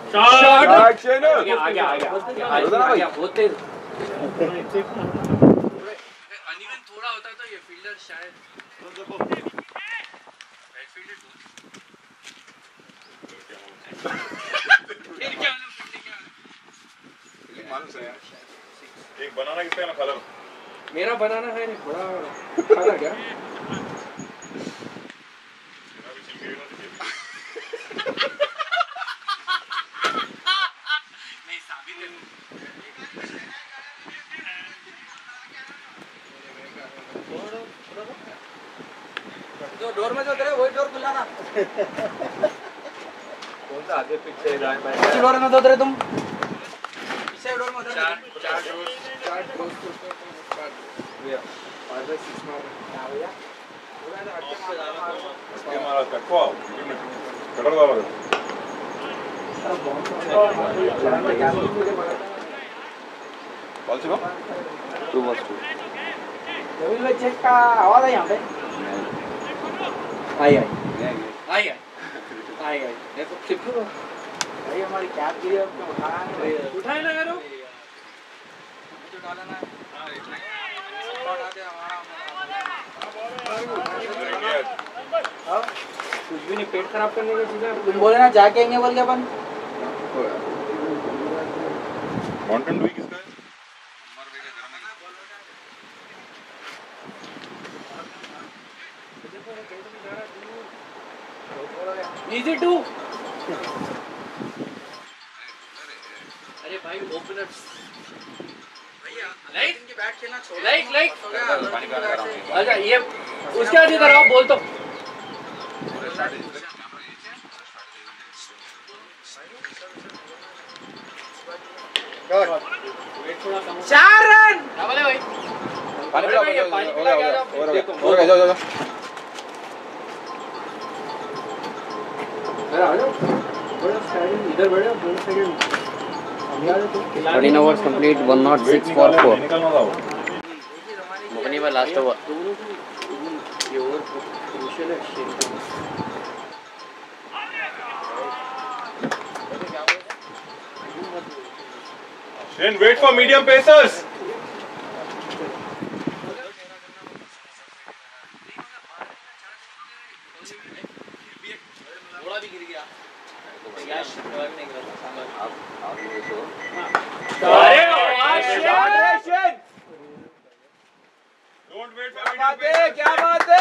शॉट शेन आ गया आ गया आ गया आ गया बहुत तेज अनइवन थोड़ा होता तो ये फील्डर शायद राइट फील्डर फिर क्या मालूम फील्डिंग क्या मालूम से एक बनाना किसका है ना खाला मेरा बनाना है नहीं बड़ा खाना क्या नहीं साबित है जो डोर में जो तेरे वही डोर खुला था कौन सा आगे पीछे दाएं बाएं किस डोर में उतरे तुम पीछे डोर में उतरे चार चार चार क्रॉस चार भैया फाइव बाय सिक्स मार क्या भैया पूरा इधर अटके मार इसके मारा तकवा कटर वाला बॉल से को टू बॉल्स टू रवि भाई चेक का आवाज है यहाँ पे आई आई आई आई आई आई देखो सिक्स भाई हमारी कैप गिरी अब क्यों उठाया नहीं उठाए ना करो जो डाला ना हटा दे हमारा हाँ कुछ भी नहीं पेट खराब करने की चीज़ है तुम बोले ना जाके आएंगे बोल के अपन माउंटेन ड्यू किसका है इजी टू अरे भाई ओपनर्स भैया लाइट इनकी बैट खेलना छोड़ लाइट लाइट हो गया अच्छा ये उसके बाद इधर आओ बोल तो चार रन बोले भाई पानी पिला भैया, पानी पिला के आ जाओ। हो गया हो गया जाओ जाओ अरे आ जाओ बड़ा स्टाइलिंग इधर बढ़िया दो second thirteen overs complete, one oh six for four. निकलना था वो Mugni by last over. ये ओवर क्रूशियल है शेर Shane, wait for medium pacers. घोड़ा भी गिर गया यश नहीं गिरा आप आप ये देखो अरे वाह शेन Don't wait for क्या medium बात है pacers. क्या बात है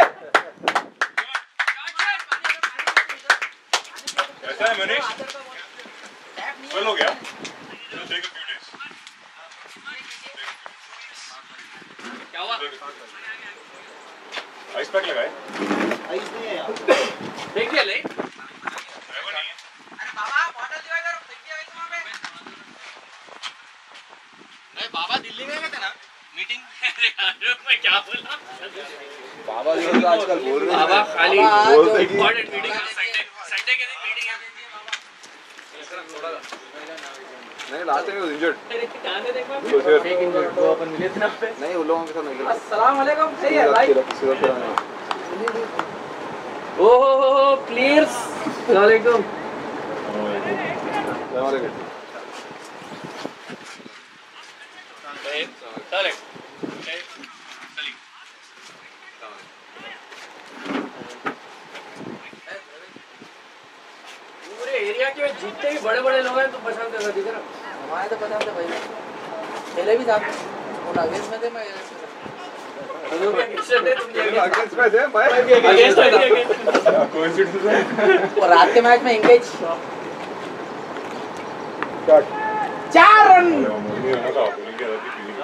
ऐसा है मनीष फेल हो गया It'll take a few days. क्या हुआ आइस पैक लगाए देखिए ले ड्राइवर नहीं है अरे बाबा बॉटल जो इधर फेंक दिया है वहां पे अरे बाबा दिल्ली गए थे ना मीटिंग मैं क्या बोला बाबा जो तो आजकल बोल रहे हैं बाबा खाली बोलते कि इम्पोर्टेंट मीटिंग संडे संडे के दिन मीटिंग है नहीं लास्ट टाइम वाज इंजर्ड अरे कहां से देखा एक इंजर्ड को अपन मिले थे ना पे नहीं उन लोगों के साथ नहीं अस्सलाम वालेकुम सही है भाई सीधा ओ हो हो प्लेयर्स अस्सलाम वालेकुम अस्सलाम वालेकुम चले पूरे एरिया के जितने भी बड़े बड़े लोग हैं तो पसंद है दिख रहा हमारे तो पता है भाई पहले भी साथ में और अगेंस्ट में थे मैं अगेंस्ट में थे मैं अगेंस्ट है कोइंसिडेंस है और रात के मैच में इंगेज चार रन मोदी रहना था ओपनिंग के रहती फीलिंग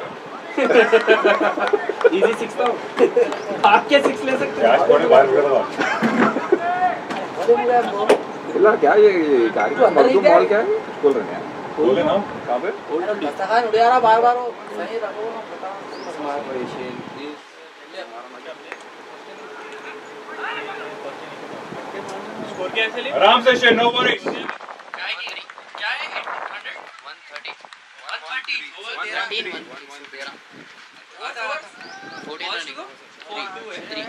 इजी सिक्स था भाग के सिक्स ले सकते कैच पड़े बाहर कर रहा था इला क्या ये गाड़ी तो अंदर ही मर्दू क्या मॉल क्या है बोल रहे हैं बोले ना कहां पे दस्तखान उड़ जा रहा बार बार वो सही रखो ना पता स्कोर क्या है चलिए आराम से शेन नो वरीज क्या है क्या है hundred one thirty one thirty over thirteen one तेरह फोर्टीन रनिंग फोर टू है थ्री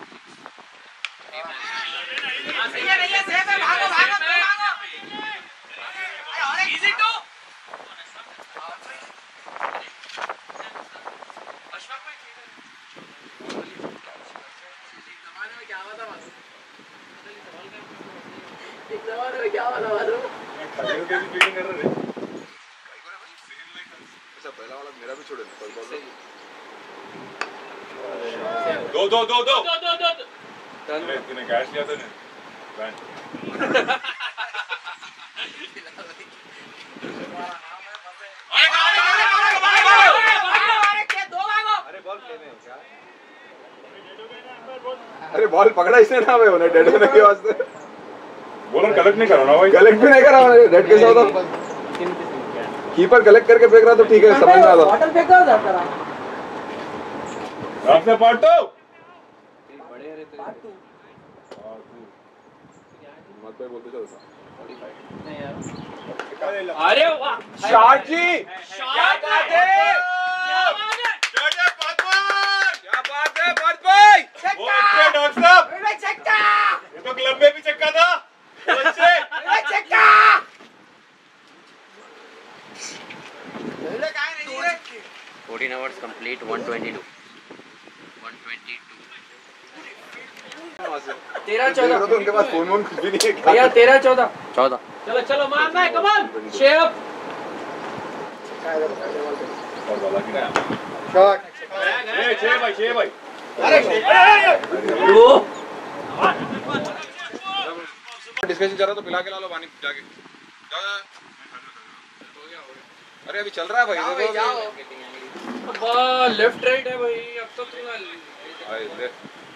नहीं है नहीं है सेफ है भागो भागो भागो कैसी फीलिंग कर रहे थे? अच्छा पहला वाला मेरा भी छोड़े कोई बॉल दो दो दो दो दो दो दो दो तूने तूने कैच लिया था ना बैंड अरे बॉल प्ले में क्या अरे बॉल पकड़ा इसने ना भाई उन्हें डेड होने के वास्ते बॉलर कलेक्ट नहीं कर रहा ना भाई कलेक्ट भी नहीं करा डेड कैसे होता कीपर कलेक्ट करके फेंक रहा तो ठीक है समझ में आता बॉटल फेंका था तेरा रास्ते पार्ट टू बड़े अरे तेरे मत पे बोलते चलो अरे वाह शॉट जी क्या बात है क्या बात है क्या बात है बर्थ भाई वो अच्छे डॉक्टर साहब अरे चक्का ये तो क्लब में भी चक्का था वो अच्छे अरे चक्का fourteen hours complete, one twenty-two. one twenty-two. तेरह देख रहे हो तो उनके पास फोन वोन कुछ भी नहीं है भैया तेरह चौदह चौदह. चलो चलो मारना है कमल शेप और वाला की शॉट छह छह भाई छह भाई डिस्कशन चल रहा तो पिला के ला लो पानी जाके जाओ जाओ अरे अभी चल रहा है भाई देखो बॉल लेफ्ट राइट है भाई अब तो तू भाई ले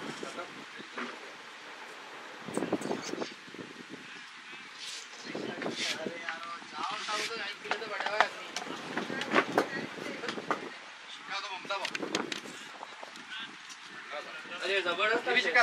अरे जबरदस्त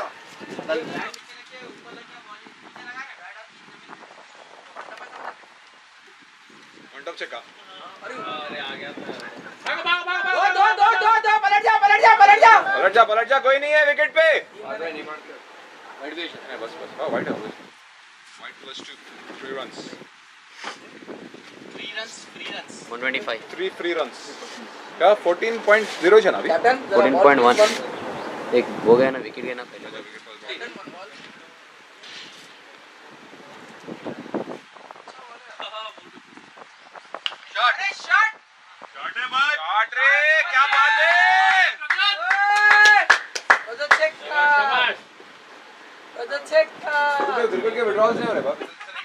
मंडप चेका अरे आ गया भागो भागो भागो दो दो दो दो पलट जा पलट जा पलट जा पलट जा पलट जा कोई नहीं है विकेट पे वाइट भी है बस बस हां वाइट है wide plus two three runs free runs free runs one twenty-five. Three free runs क्या fourteen point zero है ना अभी कैप्टन fourteen point one. एक हो गया ना, विकेट गया ना पहले. शॉट शॉट शॉट है भाई शॉट रे क्या बात है ओए चेक्का ओए चेक्का क्रिकेट के विड्रॉल्स नहीं हो रहे बाप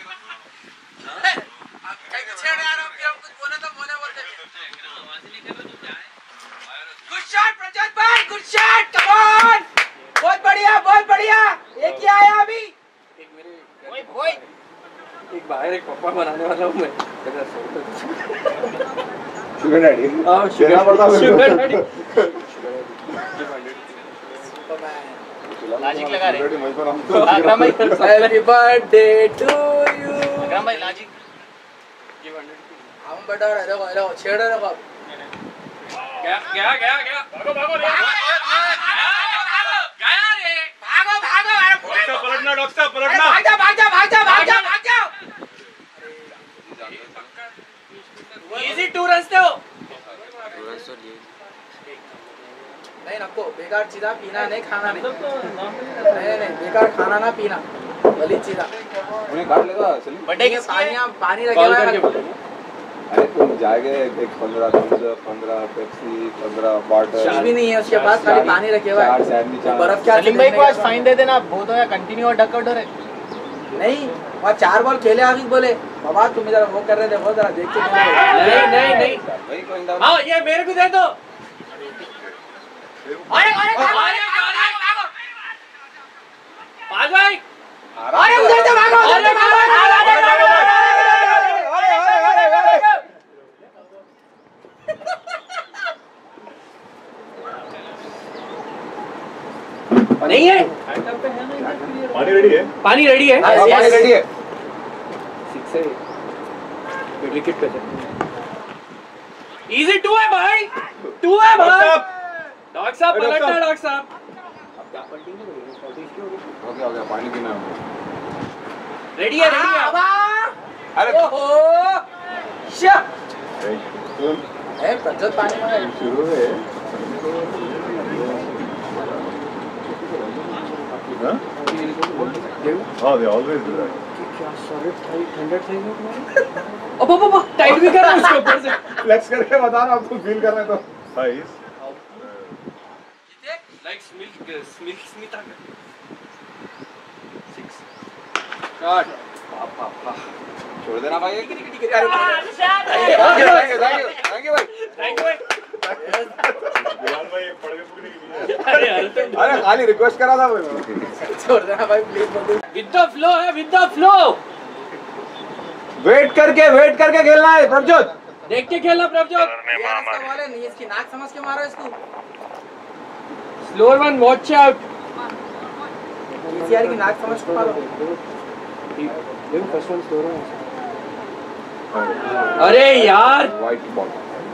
कहीं छेड़ यार हम हम कुछ बोले तो बोले बोलते गुड शॉट प्रज्वल भाई गुड शॉट कम ऑन बहुत बढ़िया बहुत बढ़िया एक ही आया अभी एक मेरे ओए ओए एक बाहर एक पप्पा बनाने वाला हूं मैं शुगर डैडी हां शुगर पड़ता है शुगर डैडी लॉजिक लगा रहे अकरम भाई happy birthday to you Akram भाई लॉजिक हम बड़ा रहे देखो देखो छेड़ रहे देखो गया गया गया गया भागो भागो रे गया रे भागो भागो अरे डॉक्टर पलटना डॉक्टर अरे पलटना भाग जा भाग जा भाग जा भाग जा भाग जा इजी टू रन्स दो नहीं नको बेकार चीज़ा पीना नहीं खाना नहीं नहीं नहीं बेकार खाना ना पीना गलीज चीज़ा उन्हें काट लेगा चलिए बर्थडे ये पानी पानी रखे हुए हैं अरे तुम जाएंगे एक पंद्रह थम्स अप पंद्रह पेप्सी पंद्रह बॉटल कुछ भी नहीं है उसके पास खाली पानी रखे हुए चार हैं सैंडविच बर्फ क्या सलीम भाई को आज फाइन दे देना बहुत हो या कंटिन्यू और डकआउट हो रहे नहीं वहाँ चार बॉल खेले आगे बोले बाबा तुम इधर वो कर रहे थे वो जरा देख के नहीं नहीं नहीं भाई कोई ना हाँ ये मेरे को दे दो अरे अरे भागो अरे भागो पाँच भाई अरे उधर से भागो उधर से भागो नहीं है पानी रेडी है पानी रेडी है पानी रेडी है सिक्स है विकेट पे इजी टू है भाई टू है भाई डॉक्टर साहब पलटना डॉक्टर साहब हो गया हो गया पानी पीना रेडी है रेडी है अरे ओहो शा तुम ए प्रज्वल पानी में शुरू है हाँ? Oh, they always do that. क्या सॉलिड हंड्रेड सही है तुम्हारे? अब अब अब टाइट भी कर रहा है उसके ऊपर से। फ्लेक्स करके बता रहा आपको फील कर रहे तो size like Smith Smith Smith आ गया। सिक्स शॉट पापा छोड़ देना भाई। अरे थैंक यू थैंक यू भाई थैंक यू भाई। बिलाल भाई पढ़ के पूरी नहीं अरे यार अरे खाली रिक्वेस्ट करा था भाई। छोड़ देना भाई प्लीज। विद द फ्लो है विद द फ्लो। वेट करके वेट करके खेलना है प्रभजोत। देख के खेलना प्रभजोत। करने मामा वाले नहीं इसकी नाक समझ के मारो इसको। Slower one watch out. PCR की नाक समझ के मारो। देखो फर्स्ट वन स्लोअर है। अरे यार वाइट बॉल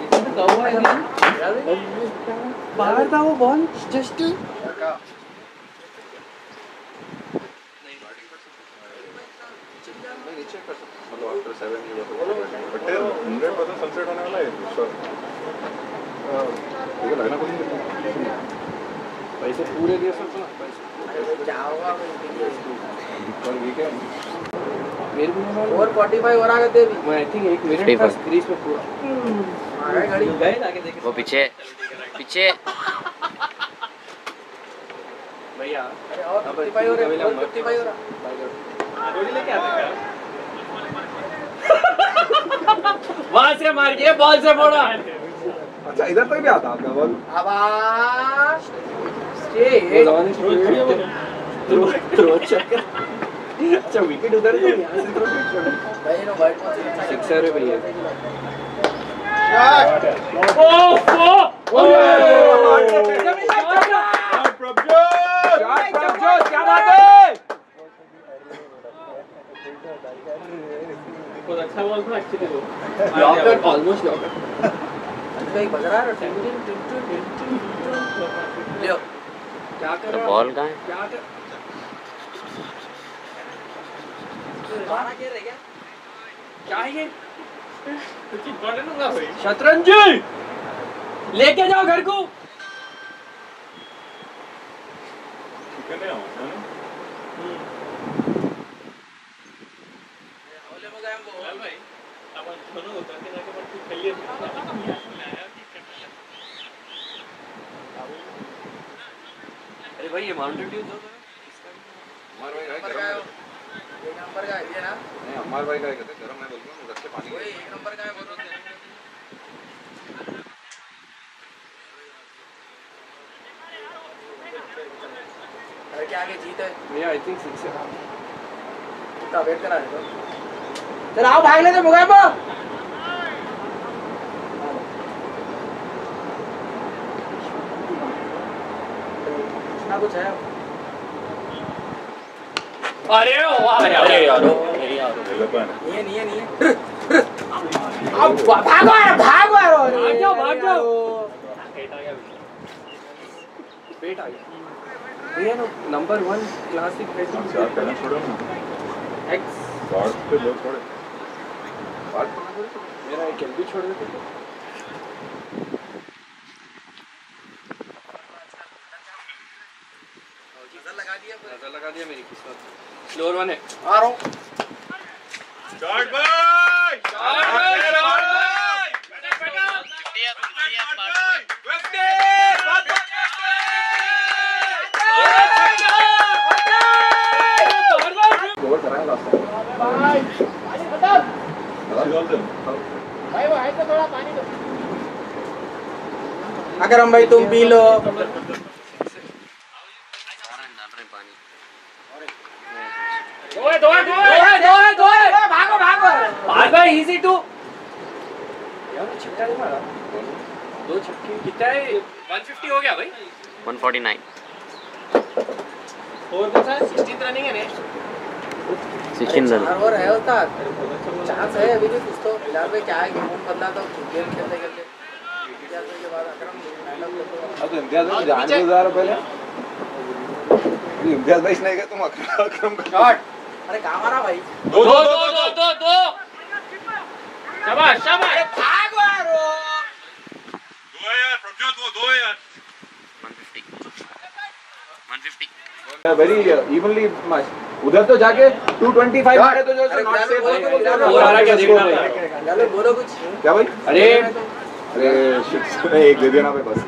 बाहर था वो बॉल जस्ट नीचे कर सकते मतलब आफ्टर सेवन ये बट हंड्रेड परसेंट सनसेट होने वाला है श्योर। ठीक है लगना कुछ पैसे पूरे दिए सब ना पैसे क्या होगा पर वीकेंड मेरे को नहीं फोर फोर्टी फाइव और आगे दे भी। मैं आई थिंक एक मिनट का क्रीज पे पूरा आ गए घड़ी गए आगे देखे वो पीछे पीछे भैया। अरे और फिफ्टी फाइव हो रहा है फिफ्टी फाइव हो रहा। गोली लेके आते क्या वहां से मार के बॉल से फोड़ा। अच्छा इधर तक भी आता आपका बॉल। आवाज स्टे थ्रो चक्कर। अच्छा विकेट उधर है तो यहां से थ्रो भाई नो वाइट बॉल सिक्सर है भैया। शॉट ओफ ओ प्रभजोत शॉट प्रभजोत क्या बात है। बहुत अच्छा बॉल था एक्चुअली वो। Lockout almost lockout. भाई बज रहा है लियो क्या कर तो रहा बॉल कहाँ है? क्या कर बारह के रह गया। क्या है ये कुछ इंपॉर्टेंट होगा भाई। शतरंज लेके जाओ घर को। कितने आओ ओले में गए हम वो भाई अपन दोनों होता है जाके पर तू खेलिए। अरे भाई ये माउंटेन ड्यू दो अमर भाई नंबर का का है एक नंबर का ये ना नहीं अमर भाई का कहते गरम मैं बोलता हूं रख के पानी वही एक नंबर का है बोलो। अरे क्या आगे जीत है भैया आई थिंक सिक्स है। कितना वेट करा है तो चल आओ भाग ले तो मुगाए पो ना कुछ है। अरे वाह अरे यार नहीं है नहीं है नहीं है। अब भागो यार भागो यार भाग जाओ भाग जाओ। पेट आ गया भैया no number one classic batting क्या करना छोड़ो ना एक्स शॉट पे दो छोड़े मेरा एक एल भी छोड़ देते थे। लगा दिया नजर लगा दिया मेरी किस्मत। स्लोअर वन है आ रहा हूँ। शॉट भाई शॉट भाई, शॉट भाई ओवर करा है लास्ट भाई पानी खत्म भाई वो है तो थोड़ा पानी दो। अकरम भाई तुम पी लो। दो है दो है दो है दो है दो है भागो भागो भाग भाई इजी टू यार छक्का नहीं मारा। दो छक्के कितना है वन फिफ्टी हो गया भाई। वन फोर्टी नाइन फोर का था सिक्सटीन रनिंग है नेक्स्ट। सिक्सटीन रन चार ओवर है उस्ताद चांस है अभी भी कुछ तो फिलहाल पे क्या है गेम बदला तो गेम खेलते खेलते क्या तो के बाद अकरम मैडम अब तो इम्तियाज भाई जान के जा रहे पहले इम्तियाज भाई नहीं गए तुम अकरम अकरम का शॉट। अरे कहां मारा भाई दो दो दो दो दो दो शाबाश शाबाश भागो यार दो है यार प्रभजोत वो दो है यार one fifty one fifty very evenly match उधर तो जाके टू ट्वेंटी फाइव मारे तो जो नॉट सेफ और आ रहा क्या देख रहा है बोलो कुछ क्या भाई? अरे अरे शिट, एक दे देना पे बस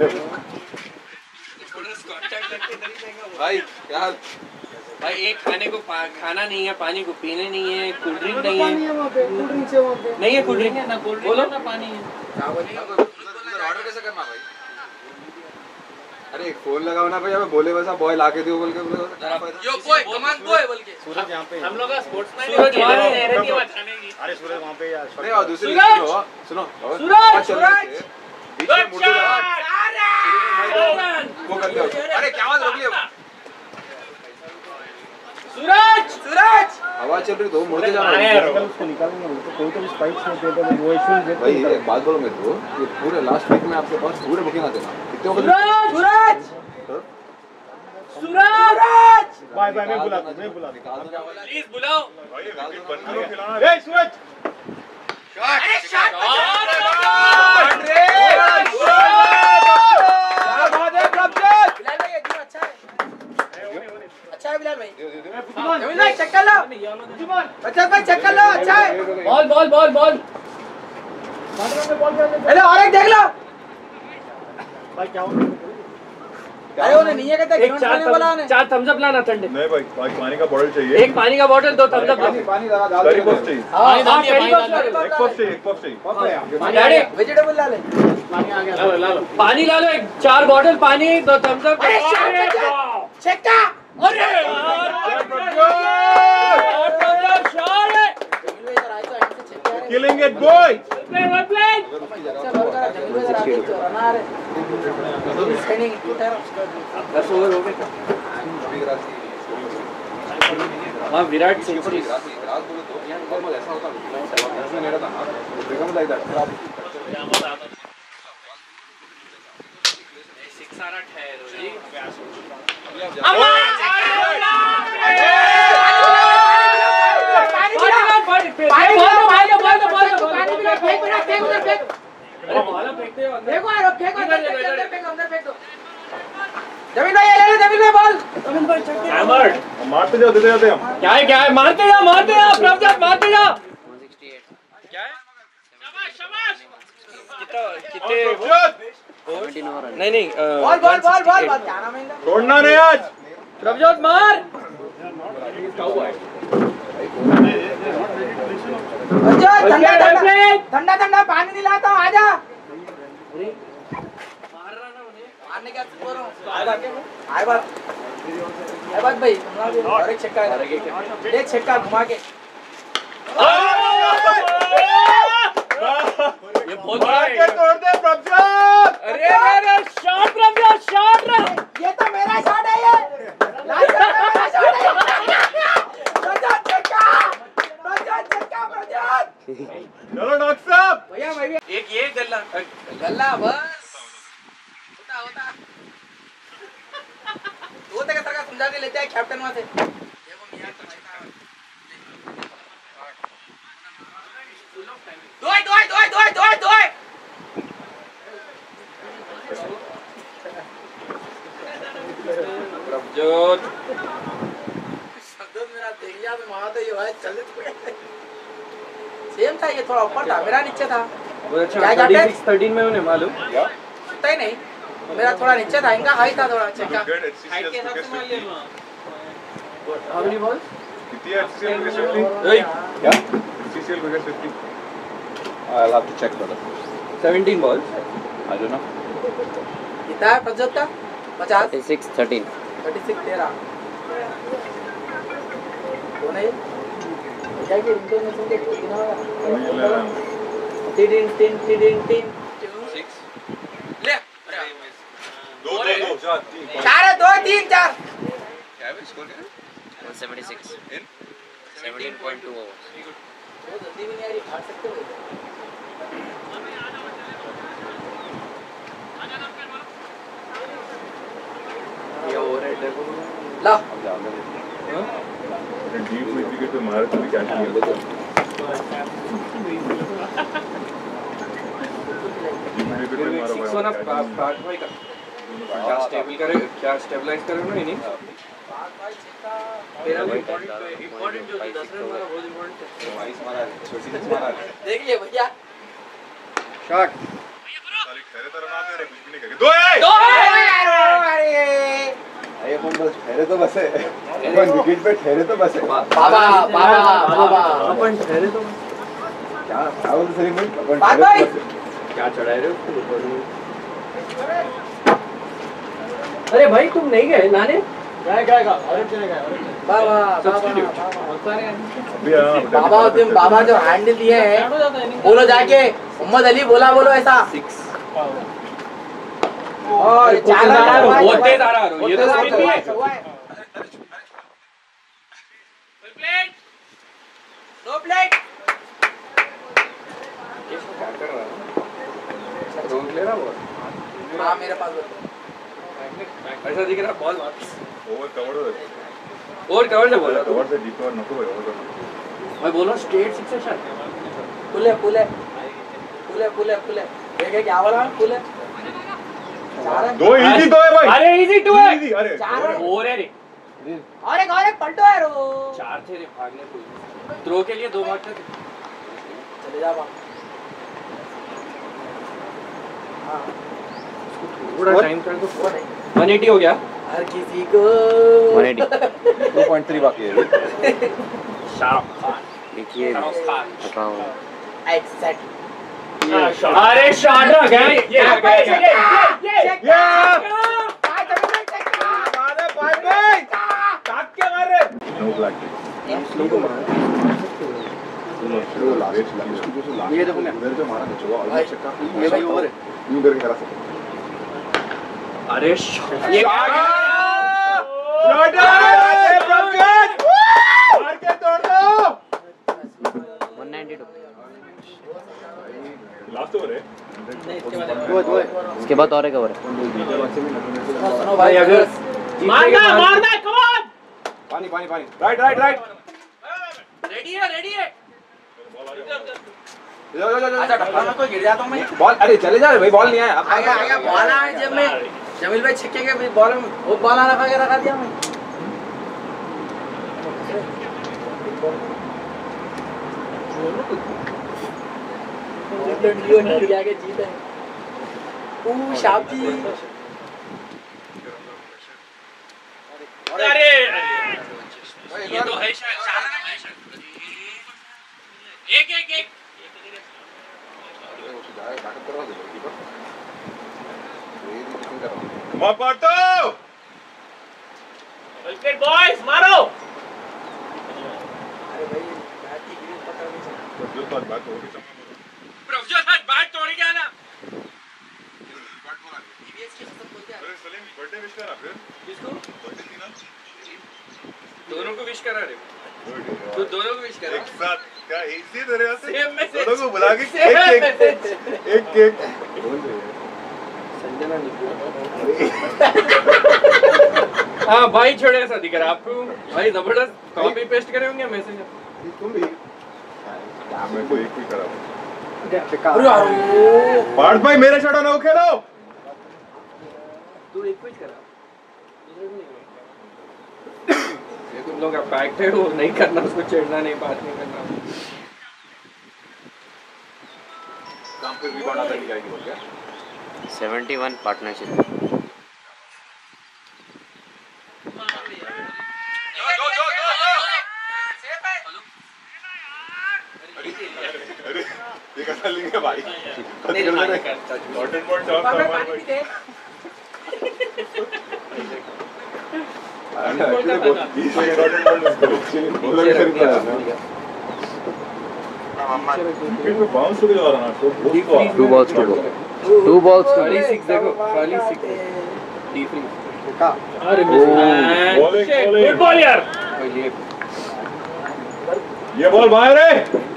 भाई क्या भाई एक खाने को खाना नहीं है, पानी को पीने नहीं है, कोल्ड ड्रिंक नहीं है, नहीं है कोल्ड ड्रिंक है ना, कोल्ड ड्रिंक ना पानी है। ऑर्डर कैसे करना भाई? अरे एक फोन लगाओ ना भाई, हमें बोले वैसा बॉय लाके दियो बोल के यो बॉय कमान बॉय बोल के सूरज यहाँ पे हम लोग का स्पोर्ट्समैन सूरज वहां है, रहती है खाने की। अरे सूरज वहाँ पे यार नहीं और दूसरी सूरज! सुनो सुनो सूरज! सूरज बीच में मुड़ जा वो कर लो। अरे क्या आवाज रोक लिया सूरज सूरज हवा चल रही तो मुड़ के जाना उसको निकालूंगा उसको कोई तो स्पाइक्स में दे दो वो इशू दे भाई एक बात बोलो मेरे को, ये पूरे लास्ट वीक में आपके पास पूरे बुकिंग आते ना कितने हो गए? सूरज हाँ? सूरज बाय बाय मैं बुला मैं बुला प्लीज बुलाओ। भाई ये विकेट बंद करो खिलाना। ए सूरज अरे शॉट अरे क्या बात है प्रभजोत, बिलाल भाई ये गेम अच्छा है अच्छा है बिलाल भाई जमील भाई चेक कर लो बच्चा भाई चेक कर लो अच्छा है बॉल बॉल बॉल बॉल अरे और एक देख लो भाई क्या हो अरे उन्हें नहीं है कहते एक चार वाला ने चार थम्स अप लाना ठंडे, नहीं भाई भाई पानी का बॉटल चाहिए। एक पानी का बोतल, दो थम्स अप। पानी पानी डाल डाल करी पफ चाहिए। हाँ हाँ कैरी बॉक्स ला लो। एक पफ चाहिए एक पफ चाहिए। डैडी वेजिटेबल ला ले पानी ला लो, एक चार बोतल पानी, दो थम्स अप। अरे शॉट चेक का अरे यार शॉट है, जमील भाई इधर आए तो ऐसे चेक कर killing it boy. Play one play अच्छा बोल कर जमील भाई इधर आके तो रना आ रहे स्कैनिंग उतार दस ओवर हो गए। हाँ विराट सेंचुरी ऐसा होता है नहीं रहता ना बिकम लाइक दैट सिक्स आ रहा ठहरो जी। जमीन भाई ले ले जमीन भाई बॉल मारते जाओ देते जाते हम। क्या है क्या है, मारते जाओ मारते जाओ प्रभजोत मारते जाओ। क्या है शाबाश शाबाश कितना कितने नहीं नहीं ball ball ball ball ball क्या नाम है इनका छोड़ना नहीं आज। प्रभजोत मार। अच्छा ठंडा ठंडा ठंडा ठंडा पानी दिलाता हूँ आजा मारने का बोल रहा हूँ आए बात आए बात भाई और एक छक्का देख छक्का घुमा के ये बहुत मार के तोड़ दे प्रभजोत। अरे अरे शॉट प्रभजोत शॉट रे, ये तो मेरा शॉट है ये लास्ट शॉट मेरा शॉट है प्रजोत छक्का प्रजोत छक्का प्रजोत चलो डॉक्टर साहब। भैया मैं भी एक ये गल्ला गल्ला बस होता होता वो तक तरह समझा के लेते हैं कैप्टन वहां से देखो मियां तो दोय दोय दोय दोय दोय दोय प्रभजोत शब्द मेरा देखिया में वहां तो ये भाई चल सेम था, ये थोड़ा ऊपर था मेरा नीचे था क्या छत्तीस तेरह में उन्हें मालूम उतना ही नहीं मेरा थोड़ा नीचे था, इनका हाई था थोड़ा चेक Good at हाइट के हिसाब से मान ले लो हाउ मेनी बॉल्स कितनी है H C L wicket fifty? क्या H C L wicket fifty? I'll have to check brother. Seventeen balls I don't know. कितना है प्रजोत का पचास सिक्स थर्टीन थर्टी सिक्स तेरह वो नहीं क्या कि इंटरनेशनल के कितना होगा तीन तीन तीन तीन सिक्स ले दो दो दो चार तीन पाँच। चार है दो तीन चार क्या है स्कोर क्या है? One seventy six seventeen point two overs वो जल्दी भी नहीं आ रही भाग सकते हो ये ओवरहेड देखो ला डीप मिड विकेट पे मारे तो भी क्या किया? डीप मिड विकेट पे मारा सिक्स होना पार्ट भाई का क्या स्टेबल करे क्या स्टेबलाइज करे ना इनिंग भाग भाई छक्का मेरा भी इम्पोर्टेंट इम्पोर्टेंट जो थी दस रन मारा बहुत इम्पोर्टेंट है। बाईस मारा छोटी सी मारा देखिए भैया शॉट साले ठहरे तो रन आते रहे कुछ भी नहीं करके दो है दो अरे अरे अपन बस ठहरे तो बस है अपन विकेट पे ठहरे तो बस है बाबा बाबा बाबा अपन ठहरे तो क्या क्या बोल सेलिब्रेट अपन बात ठहरे भाई। तो बस है क्या चढ़ाए रहे हो उसको? अरे भाई तुम नहीं गए लाने? गए गए गए और चले गए बाबा Substitute. बाबा अभी हाँ बाबा तुम बाबा जो हैंडल दिए हैं बोलो जाके मोहम्मद अली बोला बोलो ऐसा सिक्स और चार रन बहुत तेज आ रहा है ये तो बहुत स्पीड तेज भी आ है। रहा है। दो प्लेट क्या कर रहा है रोक ले रहा बॉल हाँ मेरे पास ऐसा दिख रहा बॉल वापस ओवर कवर हो और कवर से बोला कवर से डीप कवर नको भाई ओवर मैं बोल रहा हूँ स्ट्रेट सिक्स है शायद। फुल है फुल है फुल है फुल है फुल है देखे क्या बोला फुल है चार रन दो इजी तो है भाई अरे इजी टू है इजी अरे चार रन और है रे और एक और एक पलटो है रो चार थे रे भागने को थ्रो के लिए दो भागते थे। चले जा बाबा हाँ थोड़ा टाइम कर दो। वो नहीं वन एटी हो गया। हर किसी को one eighty two point three बाकी है शाहरुख खान देखिए शाहरुख खान अकाउंट एग्जैक्टली अरे शाहरुख है ये ये ये ये या मारे भाई भाई काट के मार रहे नो ब्लैक स्लो को मार स्लो लास्ट लास्ट ये देखो उधर पे मारा तो ऑलमोस्ट छक्का ये भाई ओवर है यूं करके करा सकते अरे ये शॉट है प्रभुगत मार के तोड़ दो one ninety two last over है दो दो इसके बाद और एक ओवर है सुनो भाई अगर मारना मारना कम ऑन पानी पानी पानी राइट राइट राइट रेडी है रेडी है जा जा जा अच्छा डब्बा में कोई गिर जाता हूं मैं बॉल अरे चले जा भाई बॉल नहीं आया आ गया आ गया बॉल आया जब मैं जमील भाई छक्के के बॉल में वो बॉल रखा के रखा दिया मैं लियो नहीं आगे जीत है ओ शाप जी अरे ये तो है शायद चार रन है शायद एक एक एक मापाटो विकेट बॉयज मारो अरे भाई बैट की ग्रीन पकड़ नहीं सकता जो बात बात होगी सब प्रोफेसर आज बैट तोड़ के आना टीवीएस की कसम बोलते हैं अरे सलीम बर्थडे विश करा फिर किसको बर्थडे थी ना दोनों को विश करा रे Birthday, तो यार। दोनों को विश करा एक साथ क्या इसी तरह से सेम मैसेज दोनों को बुला के सेम एक मैसेज एक केक संजना हाँ भाई छोड़े ऐसा दिख रहा आपको भाई जबरदस्त कॉपी पेस्ट करे होंगे मैसेज तुम भी मेरे को एक ही करा अरे यार पार्थ भाई मेरे शॉट ना खेलो तू एक कुछ करा ये तुम लोग पैक्ट है वो नहीं करना उसको चिढ़ना नहीं बात नहीं करना काम पे भी बड़ा कर जाएगी बोल क्या सेवेंटी वन पार्टनरशिप जो जो जो जो अरे ये कैसा लेंगे भाई कॉटन बॉल चौक पापा का पानी पीते बीस में कॉटन बॉल बोलो फिर क्या क्रिकेट में बाउंस हो जा रहा ना तो बहुत two balls two ball two balls two खाली सिक्स देखो खाली सिक्स डी फ्री अरे Bowling, bowling. गुड बॉल यार ये ये बॉल बाहर है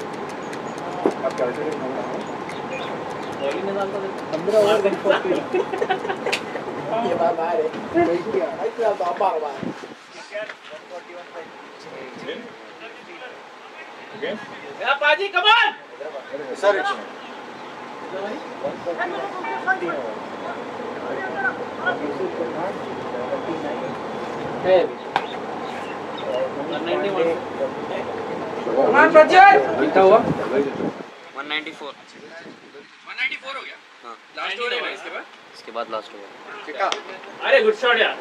ये बात बाहर है भाई तू अब आप बाहर बाहर ओके मेरा पाजी कम ऑन सर है कमान प्रज्वल कितना हुआ? One ninety four. One ninety four हो गया हाँ लास्ट ओवर है ना इसके बाद इसके बाद लास्ट ओवर। अरे गुड शॉट यार।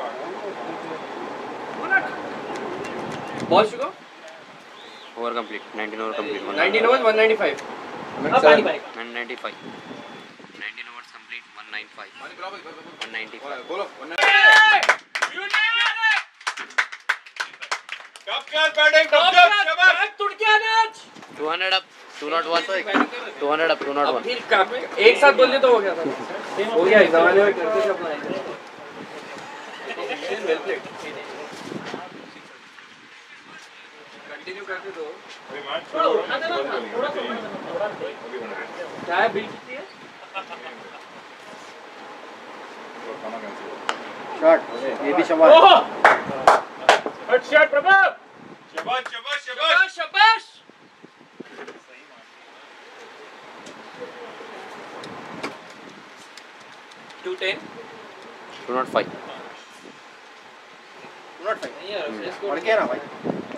बॉल शुको over complete nineteen over complete nineteen over one ninety five अब पानी पानी one ninety five nineteen overs complete one ninety five one ninety five. बोलो top class batting top class शाबाश टूट गया match two hundred up two not one two hundred up two not one. फिर एक साथ बोल दिया तो हो गया था हो गया इस जमाने में करते थे अपना वेल प्लेड कंटिन्यू करते तो अभी मैच थोड़ा उठा देना थोड़ा सा क्या है बिल कितनी है शॉट ये भी शाबाश। ओह हट शॉट प्रभाव। शाबाश शाबाश शाबाश शाबाश two ten two not five. Not five नहीं यार और क्या ना भाई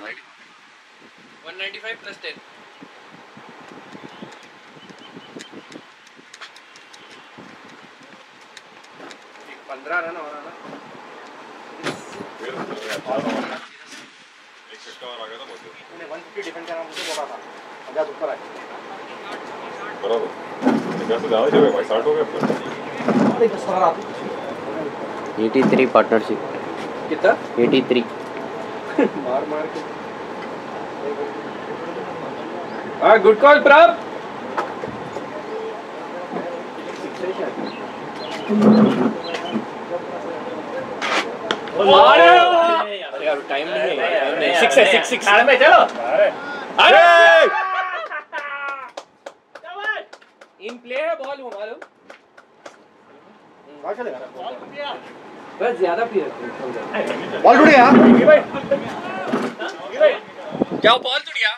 one ninety five plus ten पंद्रह रन हो रहा ना एक छक्का और आ गया था बहुत मैंने वन फिफ्टी डिफेंड करना मुझे बोला था पचास ऊपर आए बराबर कैसे ज्यादा जगह भाई साठ हो गया अरे बस सारा एटी थ्री पार्टनरशिप कितना एटी थ्री। मार मार के हां गुड कॉल प्रभ अरे अरे यार टाइम नहीं है नहीं सिक्स है सिक्स सिक्स में चलो। अरे शाबाश। इन प्ले है बॉल वो मालूम कहां चलेगा बस ज्यादा प्लेयर बॉल टूट गया ये भाई ये भाई क्या बॉल टूट गया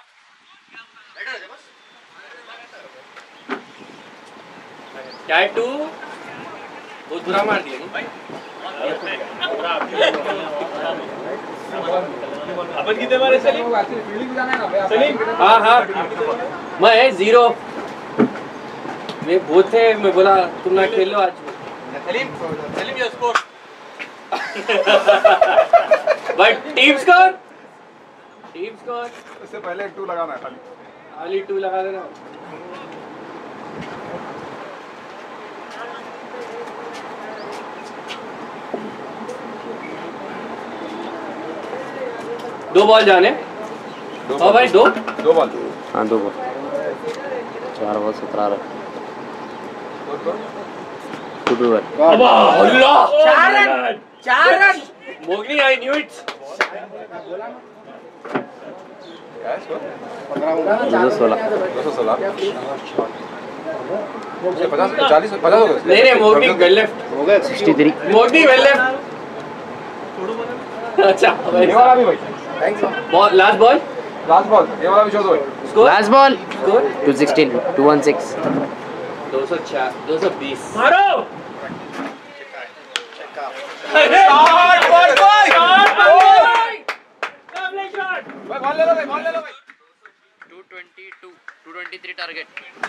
क्या है टू बहुत बुरा मार दिया नहीं अपन कितने मारे सलीम? फील्डिंग में जाना है ना भाई सलीम हाँ हाँ मैं जीरो वे बहुत थे मैं बोला तुम ना खेलो आज Salim Salim your score but team score team score इससे पहले एक टू लगाना है खाली खाली टू लगा देना दो बॉल जाने हाँ भाई दो दो बॉल हाँ दो बॉल चार बॉल सत्रह रन टू टू रन। अल्लाह चार रन चार run Mowgli I knew it दो सौ सोलह दो सौ सोलह पचास चालीस पचास हो गए नहीं नहीं मोगली वेल लेफ्ट हो गए sixty three. Mowgli well left अच्छा ये वाला भी भाई thanks ball last ball last ball ये वाला भी शॉट भाई score last ball score two sixteen two one six. दो सौ चार दो सौ बीस मारो शॉट बॉल बॉय कमले शॉट भाई बॉल ले लो भाई बॉल ले लो भाई two twenty two two twenty three target.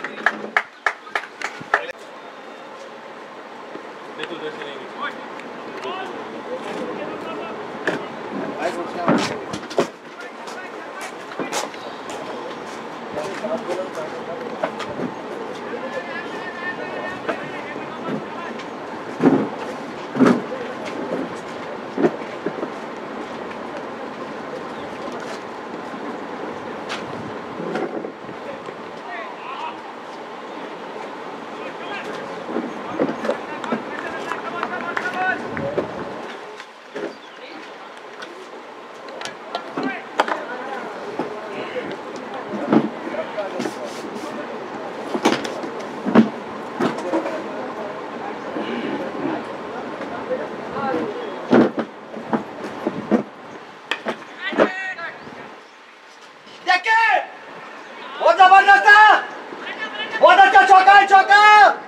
बहुत जबरदस्त है बहुत अच्छा चौका है चौका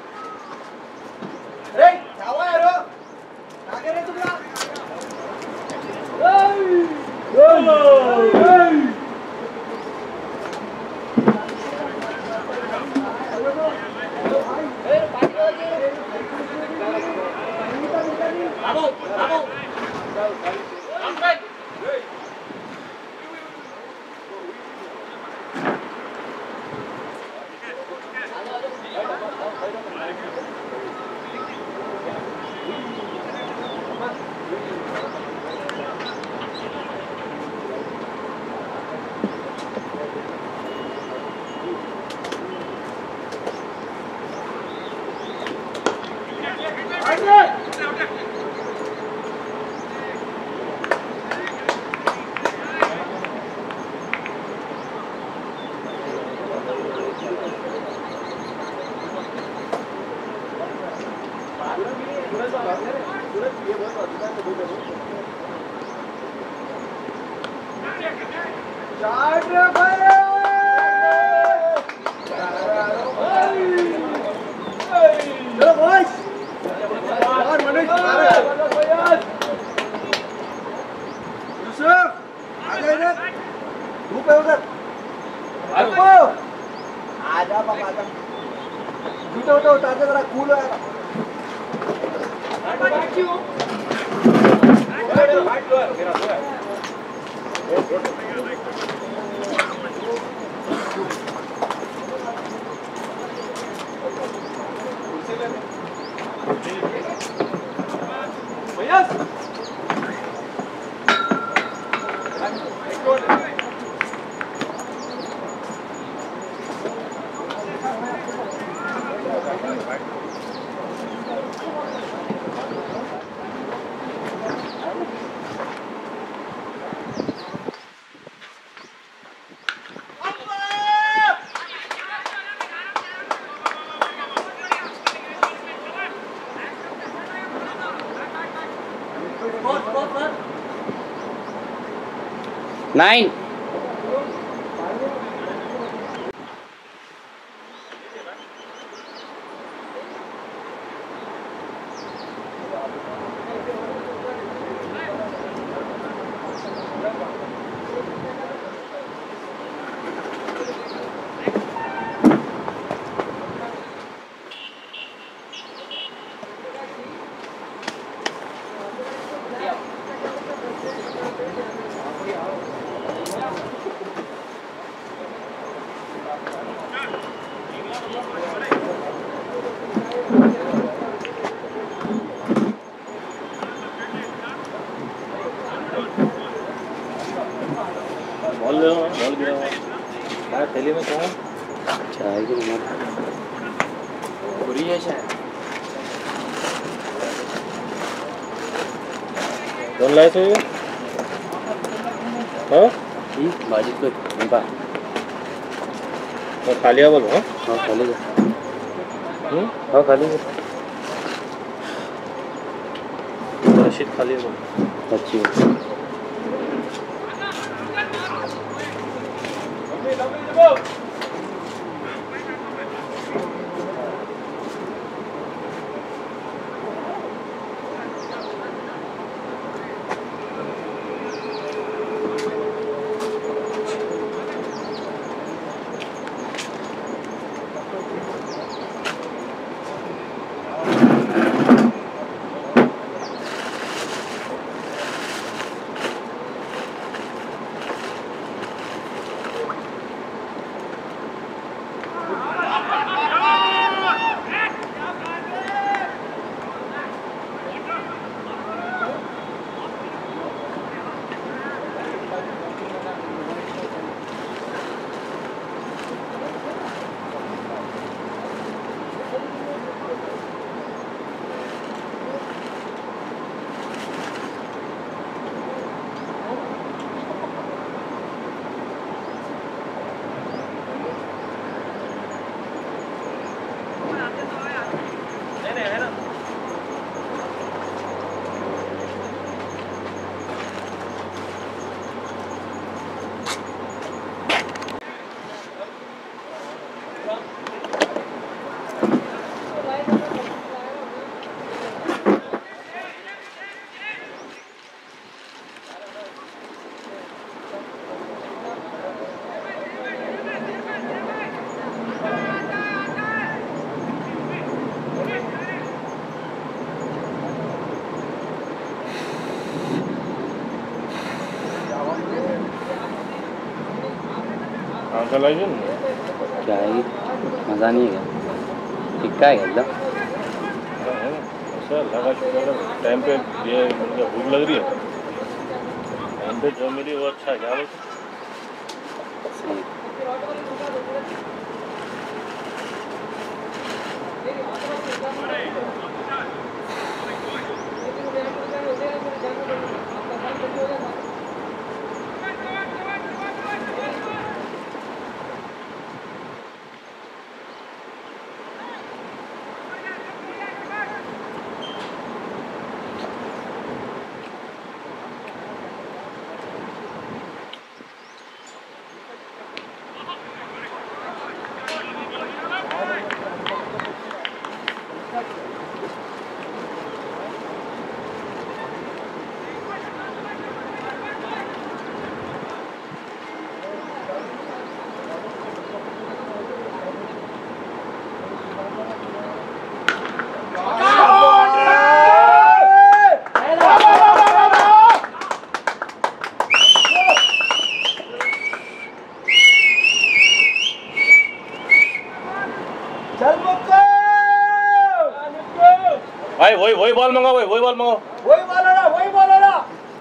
अरे क्या हुआ यार क्या कर रहे तुम लोग Nine. बॉल ले लो, बॉल गिरा हुआ है थैली में क्या है? चाय की मत बुरी है शायद। दोन लाए थे हाँ ठीक बाजी तो उनका तो खा लिया बोलो हाँ हाँ खाली है हम्म हाँ खाली है रशीद खा लिया बोलो अच्छी है आंसर लाइए ना क्या है ये? मज़ा नहीं है क्या टिक्का है क्या एकदम है ना ऐसा लगा शुक्र है टाइम पे ये मुझे भूख लग रही है टाइम पे जो मिली वो अच्छा है क्या बोलते सही चल मुक्को भाई वही वही बॉल मंगाओ भाई वही बॉल मंगाओ वही बोलो ना वही बोलो ना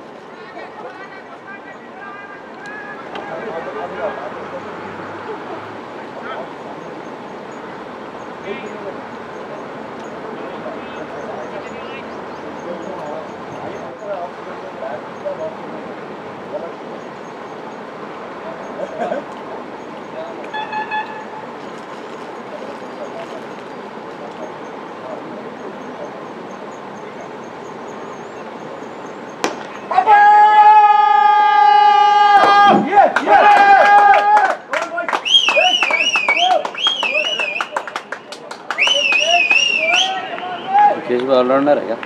ऑलराउंडर है क्या?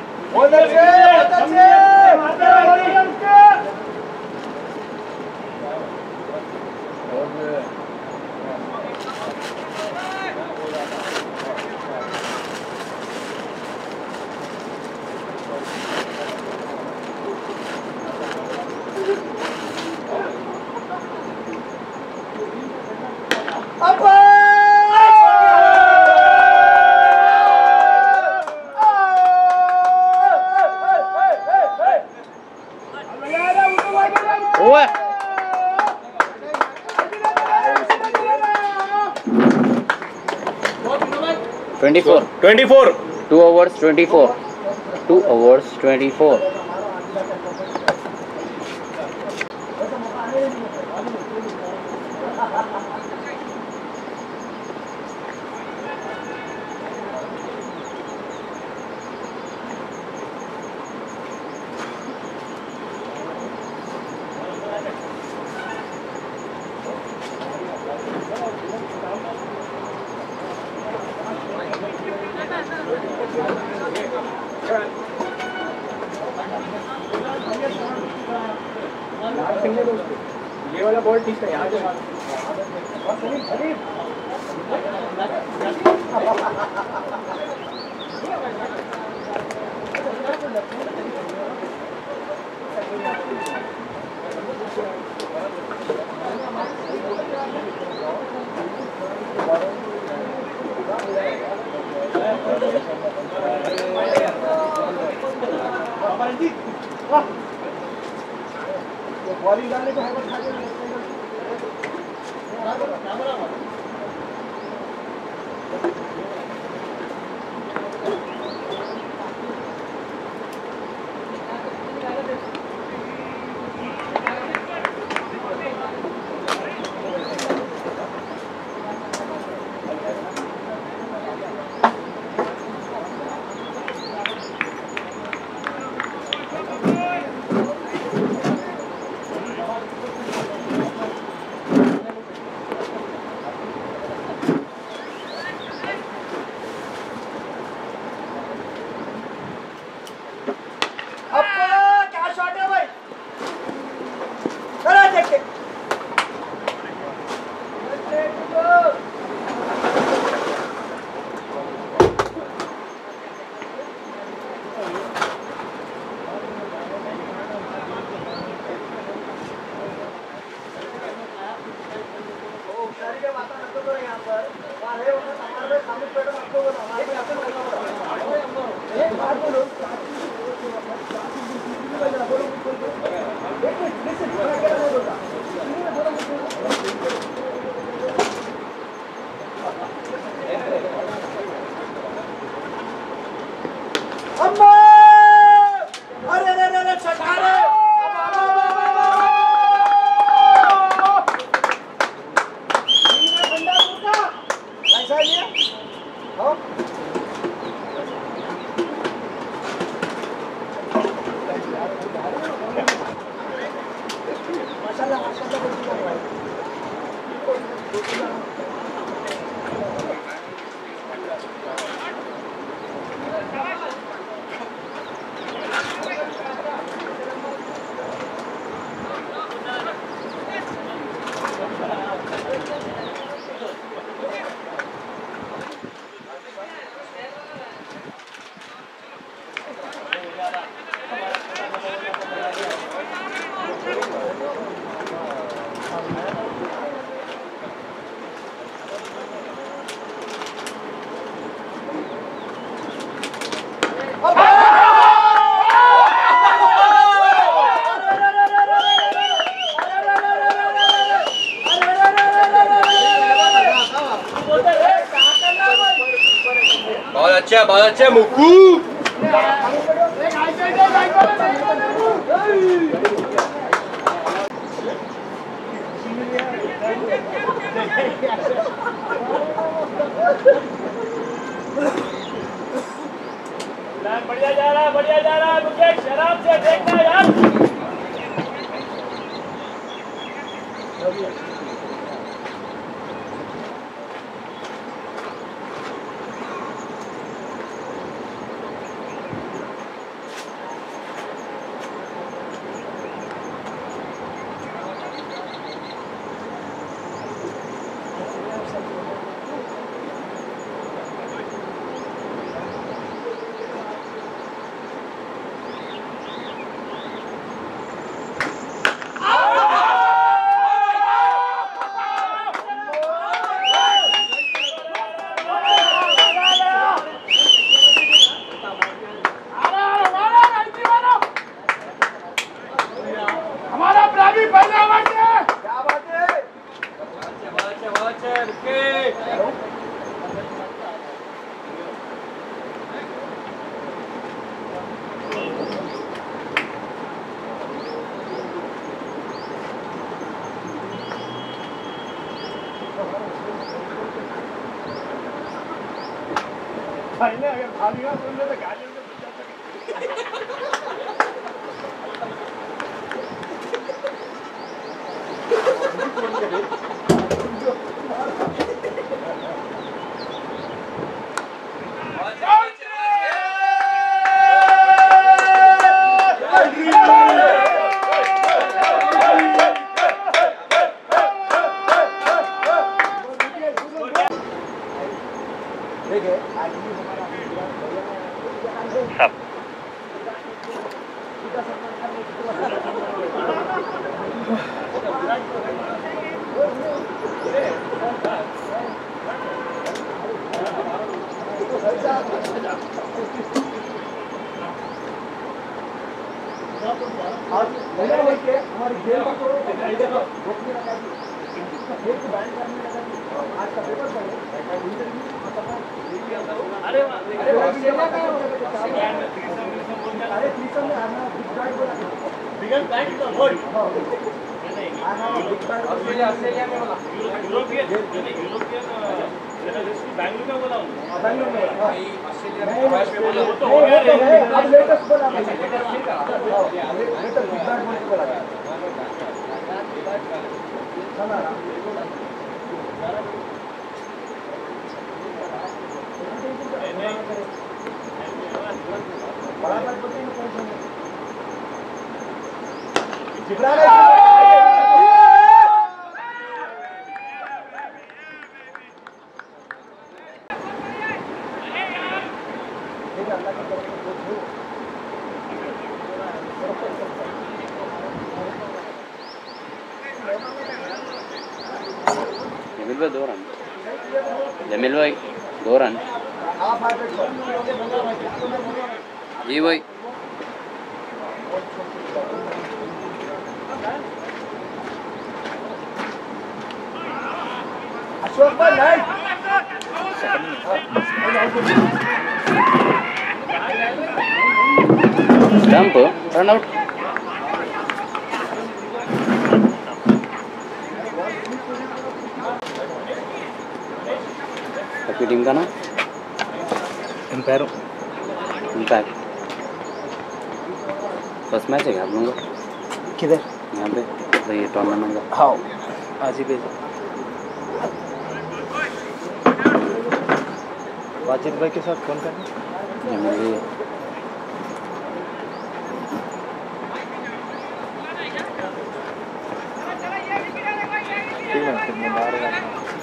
twenty-four. twenty-four. Two hours twenty-four. Two hours twenty-four. ये वाला बॉल ठीक है यहाँ बॉलिंग डालने को है बहुत अच्छा बहुत अच्छा मुक्कू बढ़िया जा रहा है बढ़िया जा रहा है मुकेश आराम से देखना यार दो रन जमील भाई दो रन जी भाई अशोक भाई लाइट स्टंप रन आउट आपकी टीम का नाम एम्पायर इम्पैक्ट फर्स्ट मैच है क्या आप लोगों का किधर यहाँ पे तो ये टूर्नामेंट का हाँ आज ही भेजा वाजिद भाई के साथ कौन करना ये मेरी तीन मिनट में मारेगा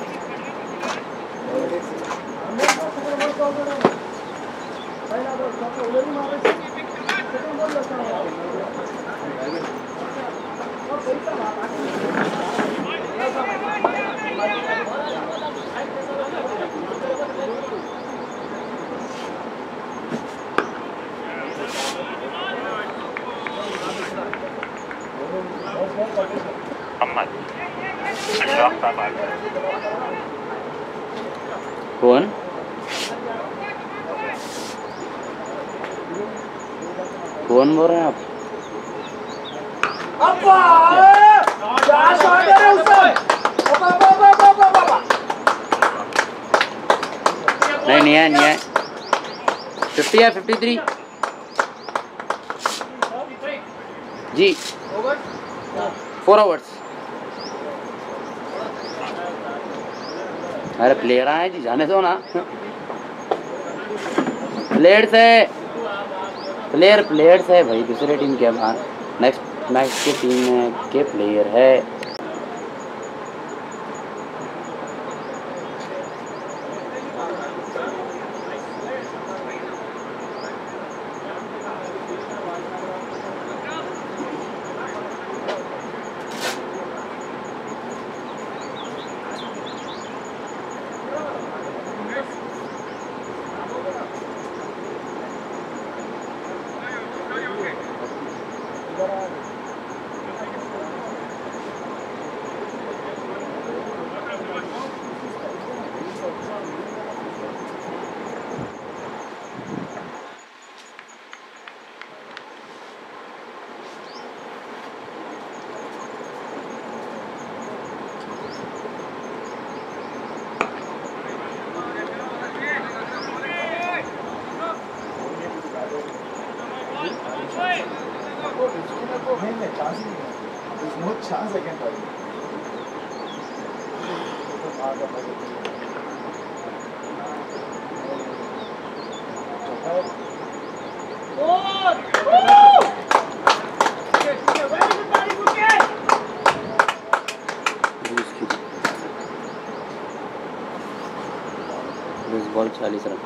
Ahmad. Ashok Tabal. कौन कौन बोल रहे हैं आप? अब्बा क्या शॉट है रे उसका? अब्बा अब्बा अब्बा अब्बा अब्बा नहीं नहीं है नहीं है फिफ्टी है फिफ्टी थ्री जी फोर आवर्स। अरे प्लेयर आए जी जाने दो ना। प्लेयर्स है प्लेयर प्लेयर्स है भाई दूसरे टीम के बाहर नेक्स्ट मैच की टीम में के प्लेयर है। बॉल चालीस रन।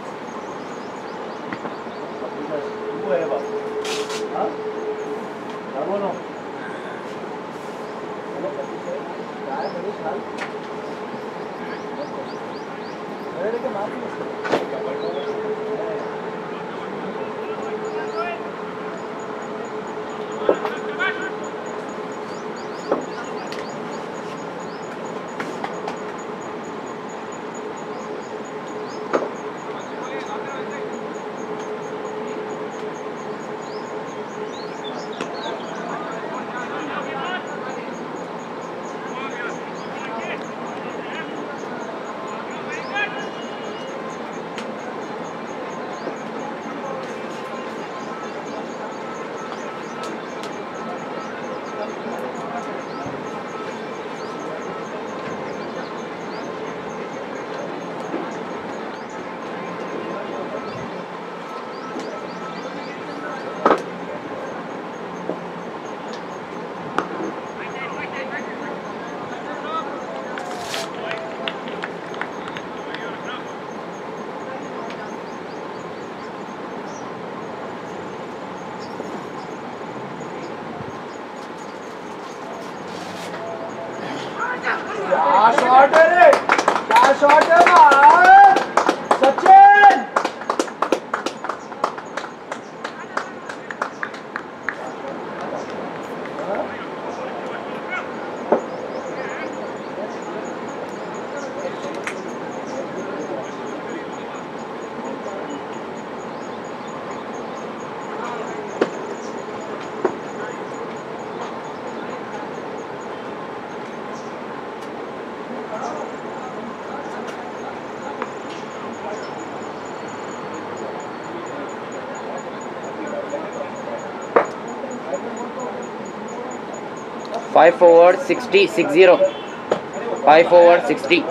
क्या शॉट है रे? क्या शॉट है भाई? Sachin five forward sixty six zero five forward sixty.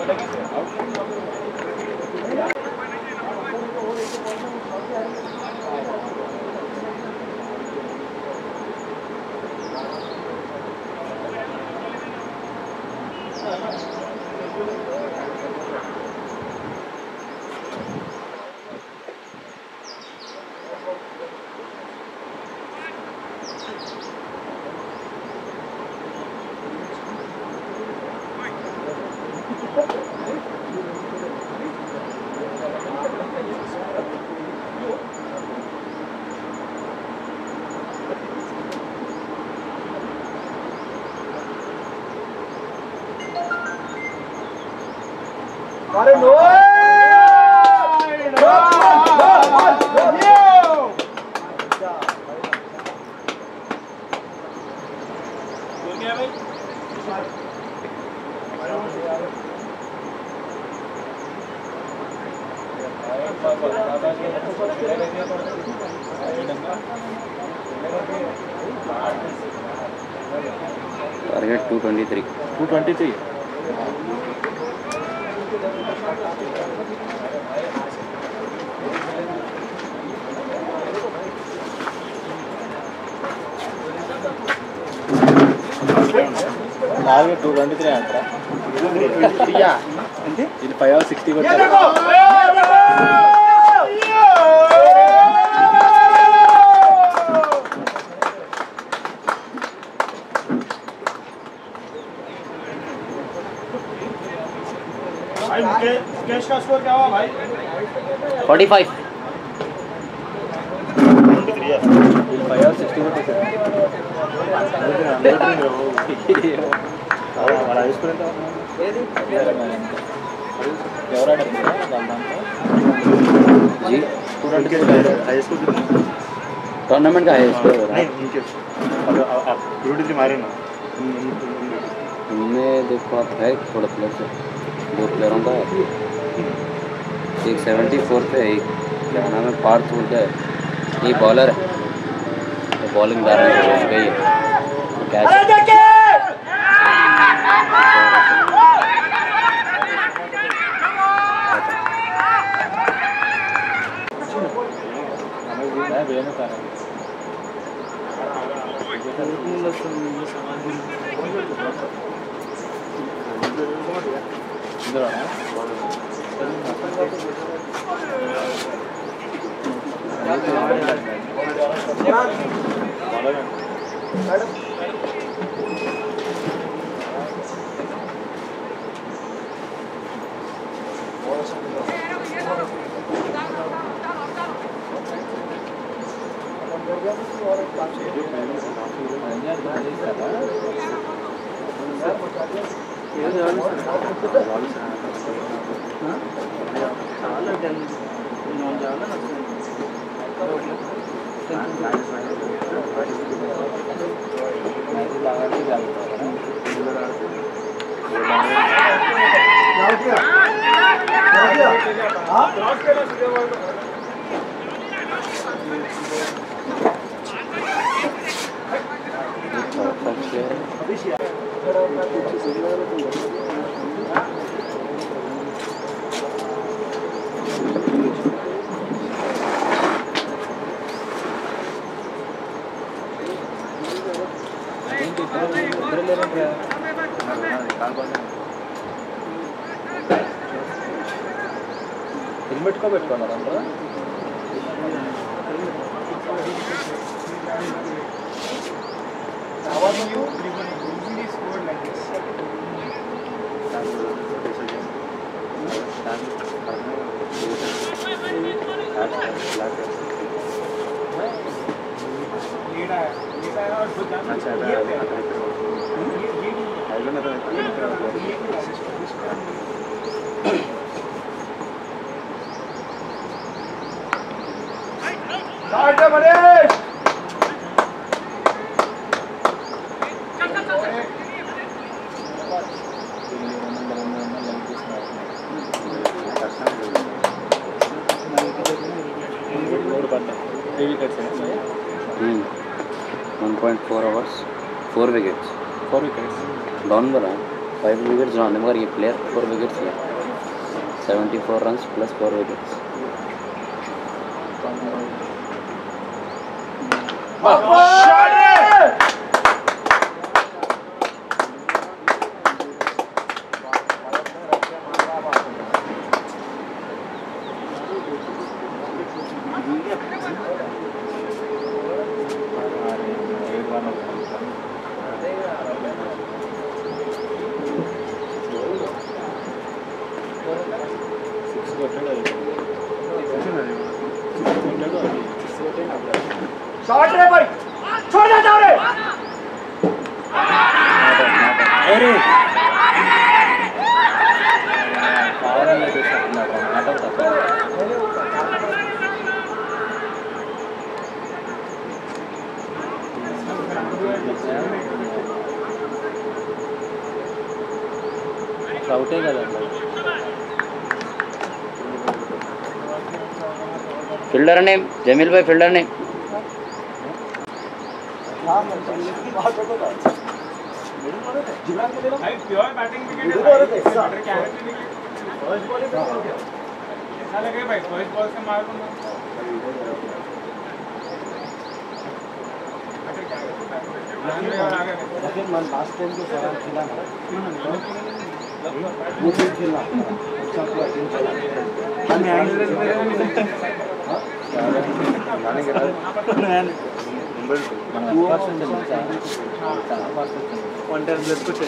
अरे no target two twenty three two twenty three target two twenty three అంటారా ఇది ఫైవ్ అవర్ సిక్స్టీ కొట్టారు मुकेश का स्कोर क्या हुआ भाई? Forty five five over sixty కొట్టేసారు మన హై స్కూల్ ఎంత ఎవరైనా जी हाई स्कूल टूर्नामेंट का है स्कोर हो रहा है यूट्यूब मारे ना उनमें देखो आप है थोड़ा प्लेयर से दो प्लेयरों का है एक सेवेंटी फोर पे एक क्या नाम है पार्थ बोल के ये बॉलर है तो बॉलिंग डाल रहे हैं गई है कैच हेलमेट को పెట్టుకున్నారా అందరూ one point four overs four wickets four wickets down बना फाइव विकेट्स डाउन मगर ये प्लेयर फोर विकेट्स है seventy four run plus four wickets shot रे भाई छोड़ दे जाओ रे अरे पावर में दे सकना नाटक था आउट है కదా फील्डर नेम जमील भाई fielder name pure batting wicket लगे भाई फर्स्ट बॉल से मार लेकिन मैं लास्ट टाइम जो खराब खेला ना वो भी खेला अच्छा पूरा टीम चला हम आने के बाद मुंबई वन टाइम ब्लेड कुछ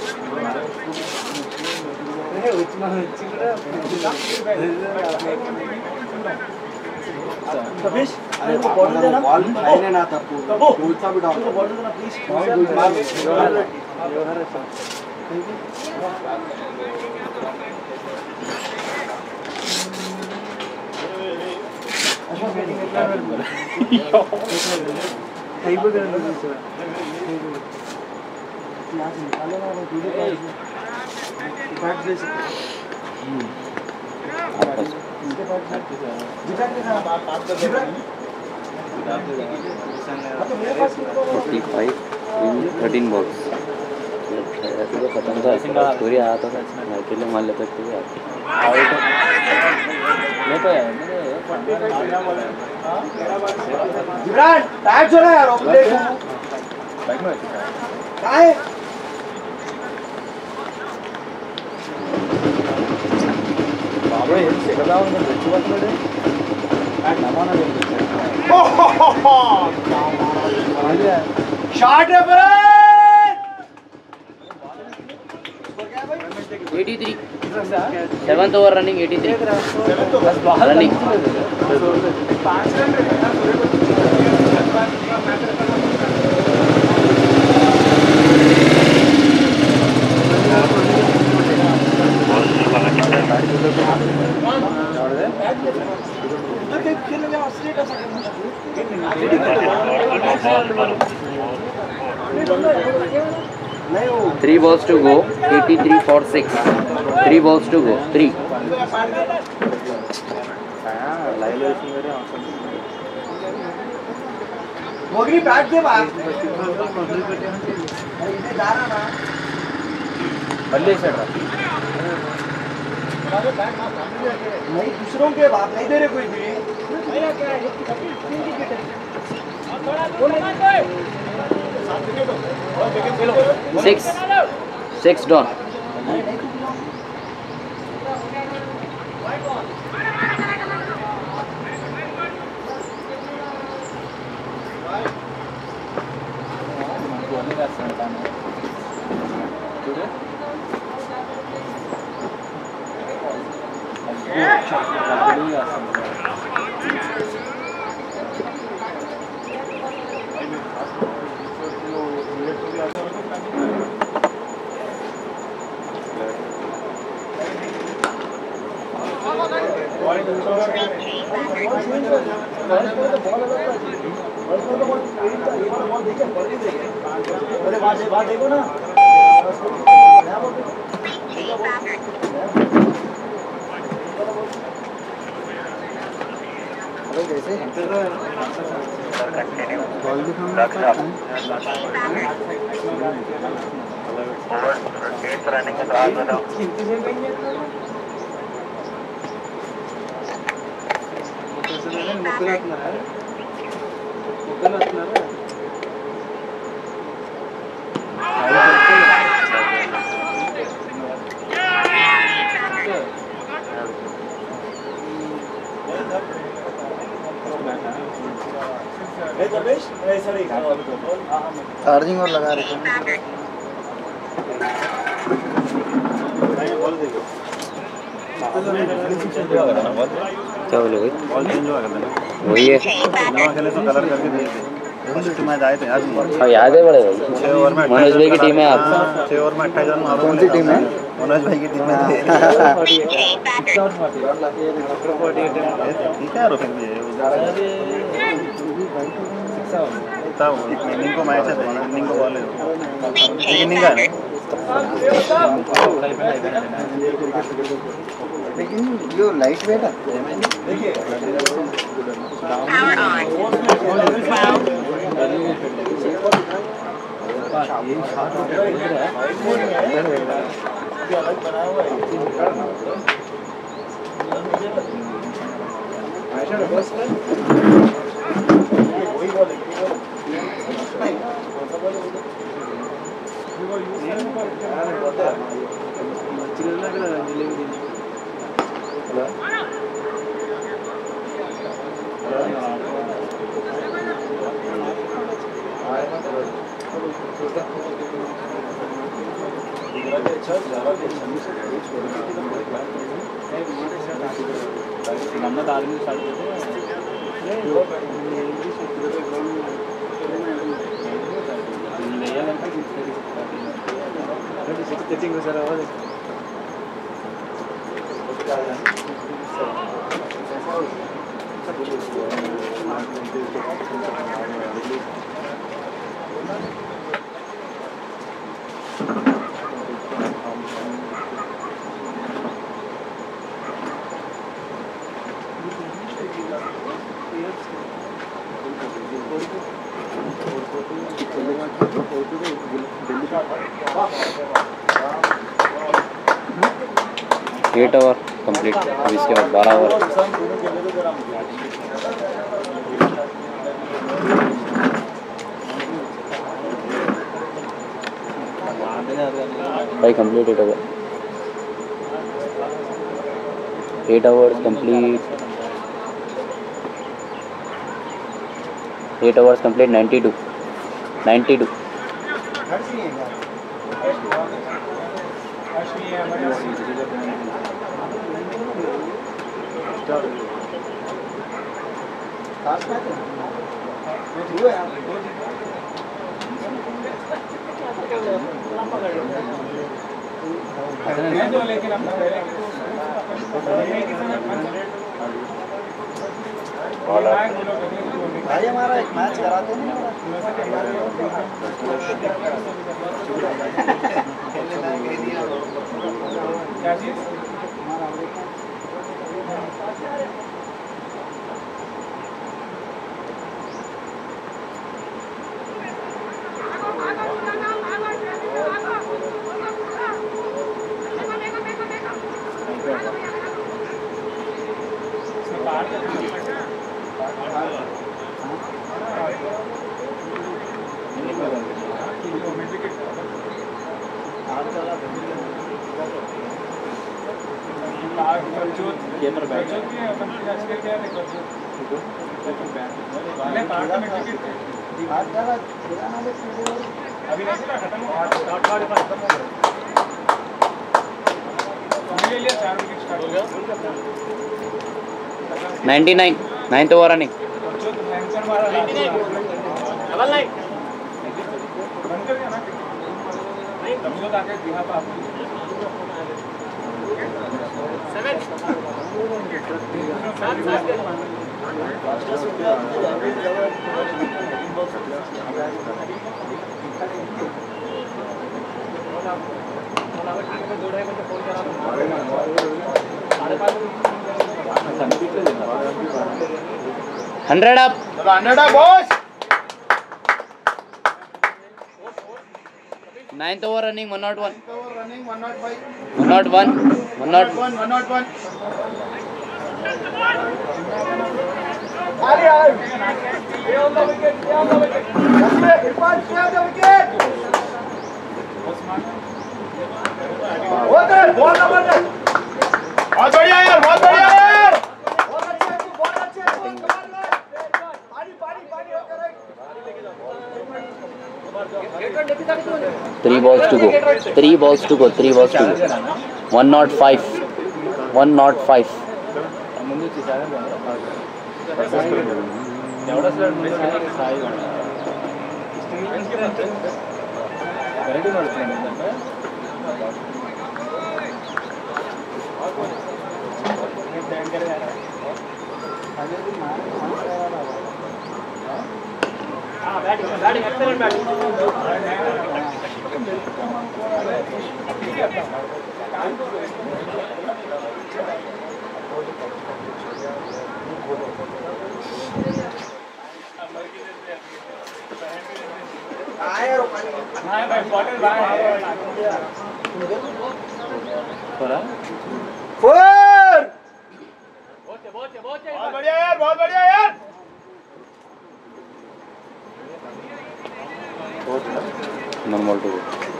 है उतना चिकड़ा कबिश अरे वो बॉल देना बॉल खाने ना था पूल सा भी डाउन बॉल देना प्लीज मार कहीं पे करना है सर क्लास निकालो ना वो दूसरे क्लास बैट दे सकते इसके बाद जिब्रान के साथ आप बात कर जिब्रान तो मेरे पास forty five in thirteen balls तो खत्म था स्टोरी आया था मैं अकेले मार लेता था आउट मैं तो यार जिब्रान टाइट हो रहा है यार ओपले बैक में कहां है बाबा ये से बताओ मैं बच्चों बात कर रहे बैट नमाना दे ओ हो हो शॉट है eighty three seventh over running eighty three running पांच run Three balls to go. eighty-three for six. Three balls to go. Three. मोगरी बैट दे बाप इधर जा रहा ना बल्ले सेट नहीं दूसरों के बाप नहीं दे रहे कोई भी Six. Six done. अरे बात बात देखो ना कैसे रनिंग के बाद बताओ चार्जिंग और लगा रहे क्या बोले भाई बॉल चेंज हुआ करता वही है नवा खेले तो कलर करके भेज दे फर्स्ट मैच आए थे याद नहीं हाँ याद है बड़े भाई छह ओवर में मनोज भाई की टीम है आप छह ओवर में अट्ठाईस रन मारो कौन सी टीम है मनोज भाई की टीम है ठीक है रोहित भी तब इनिंग को मैच है इनिंग को बॉल है इनिंग का है लेकिन जो लाइट वेट है देखिए एट ओवर कंप्लीट। अब इसके बाद बारह ओवर। भाई complete eight over. Eight overs complete. Eight overs complete. Ninety two ninety two. भाई हमारा एक मैच कराते हैं क्या चीज ninety nine ninth over running. Hundred up. Hundred up boss. Ninth over running one not one running one not five one not one one not one one not one. Ali Ali stay on the wicket, stay on the wicket. Irfan, stay on the wicket. बहुत है, बहुत जबरदस्त। बहुत बढ़िया यार, बहुत बढ़िया यार। बहुत अच्छे तू, बहुत अच्छे तू। कमाल कर। पानी पानी पानी होकर Three balls to go. Three balls to go. Three balls to go. One not five. One not five. Batting excellent batting. Four बहुत बढ़िया यार, बहुत बढ़िया यार। नॉर्मल टू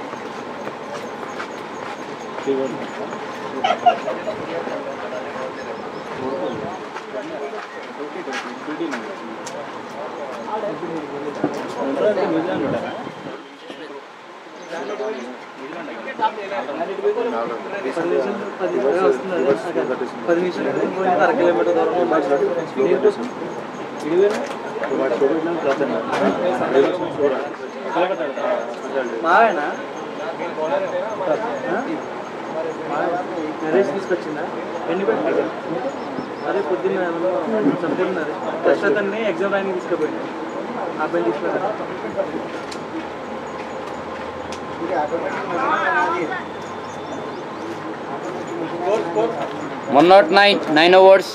పది నిమిషాలు అర కిలోమీటర్ దూరం మావేనా నరేష్ తీసుకొచ్చిందా ఎన్ని పెట్టారు అదే పొద్దున్న సబ్జెక్ట్ ఉన్నది ఫస్ట్ అతన్ని ఎగ్జామ్ రాయని తీసుకుపోయింది ఆ అబ్బాయిని తీసుకున్నారు one oh nine, nine awards.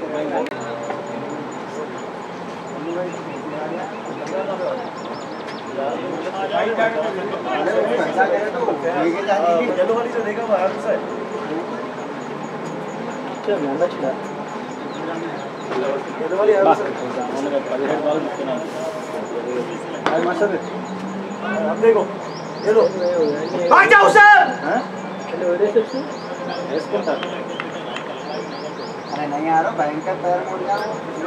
भाग जाओ सर अरे नहीं आ रहा भयंकर पैर मुड़ जाओ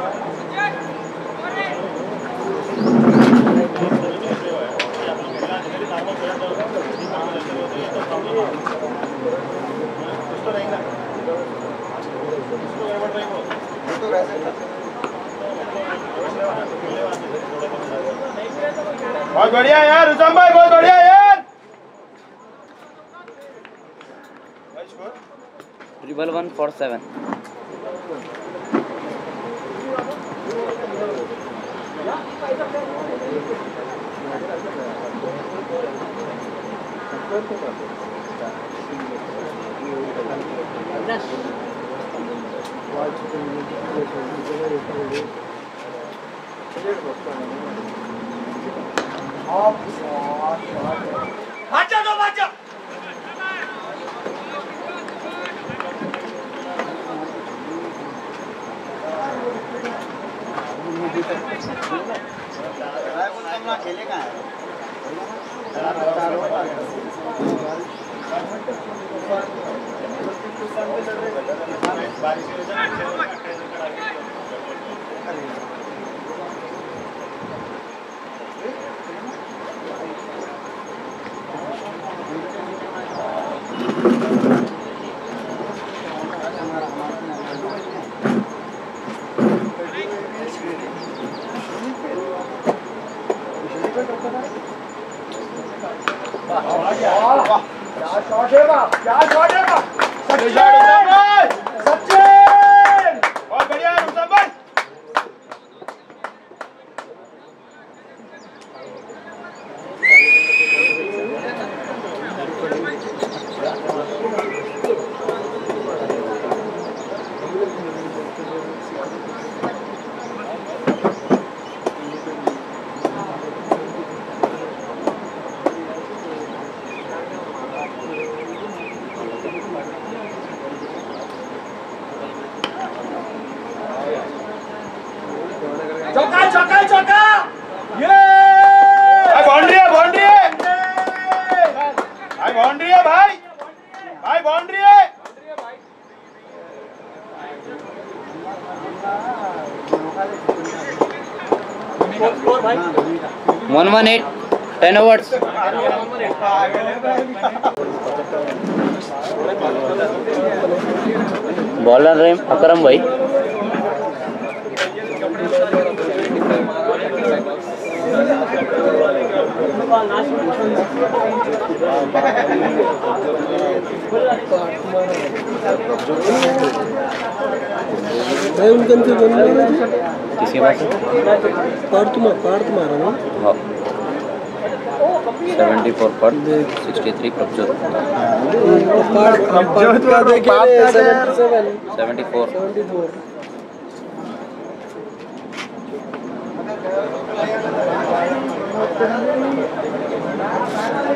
बहुत बढ़िया यार रुस्तम भाई, बहुत बढ़िया यार। Triple one four seven. भाग दो भाग जाओ खेलेगा क्या शॉट है बा क्या शॉट है बा सचिन सचिन बहुत बढ़िया रुस्तम भाई। चौका चौका चौका ये बाउंड्री है, बाउंड्री है भाई, बाउंड्री है भाई, भाई बाउंड्री है। One one eight, ten awards. Bowler name Akram bhai. किसके पास पार तुम पार तुम्हारा ना हाँ सेवेंटी फोर पर सिक्सटी थ्री प्रभजोत पार पार का देखिए seventy seven seventy four seventy four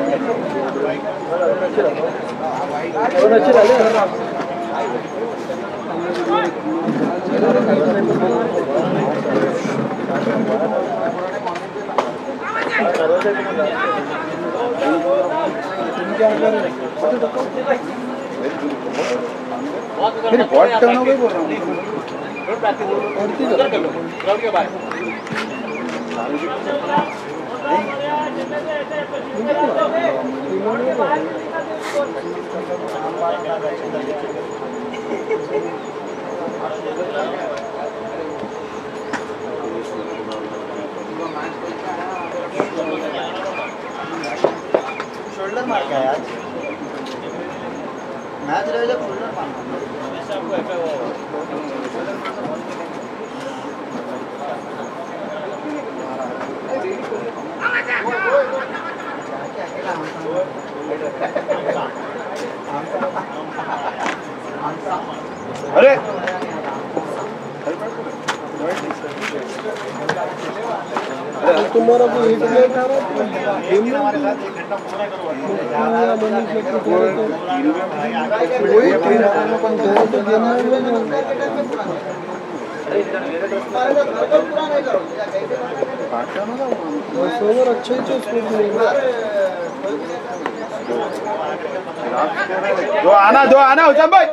मेरी बहुत टर्न हो गई बोल रहा हूँ। शोल्डर मार के आया आज मैच रहे जब शोल्डर मारना वैसे आपको ऐसा वो अरे तुम्हारा कोई हिट नहीं था गेम में हमारे साथ एक घंटा पूरा वही ओवर अच्छा ही दो आना दो आना हुसैन भाई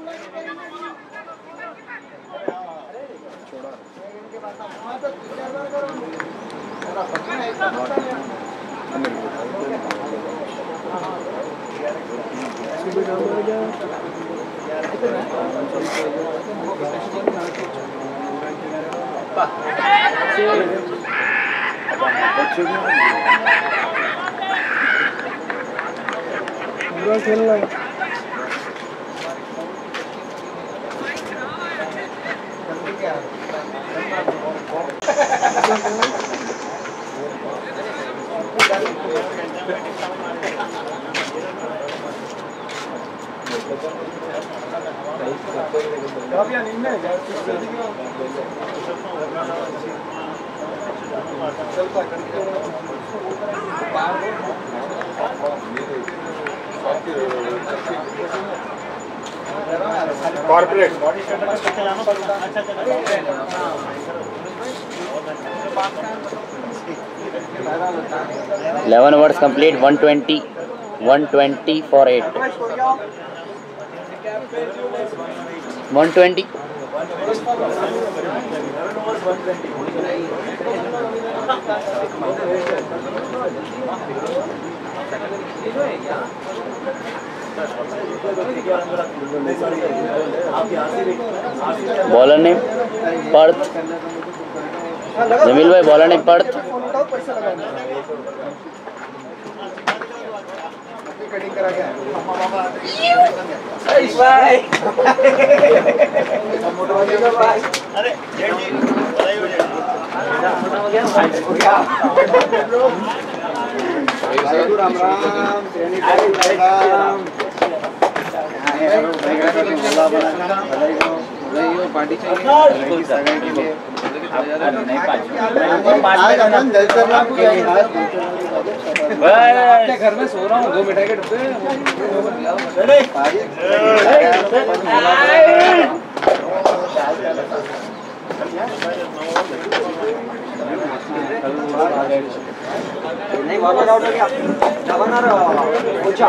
पूरा खेलना है corporate eleven overs complete, one twenty, one twenty for eight. one twenty. Bowler ने पर्थ, जमील भाई बॉलर ने पर्थ, अरे जेडी बधाई हो जेडी राम राम पार्टी चाहिए अपने घर में सो रहा हूँ दो मिठाई के डब्बे नहीं वाला आउट हो गया जवानर पूछा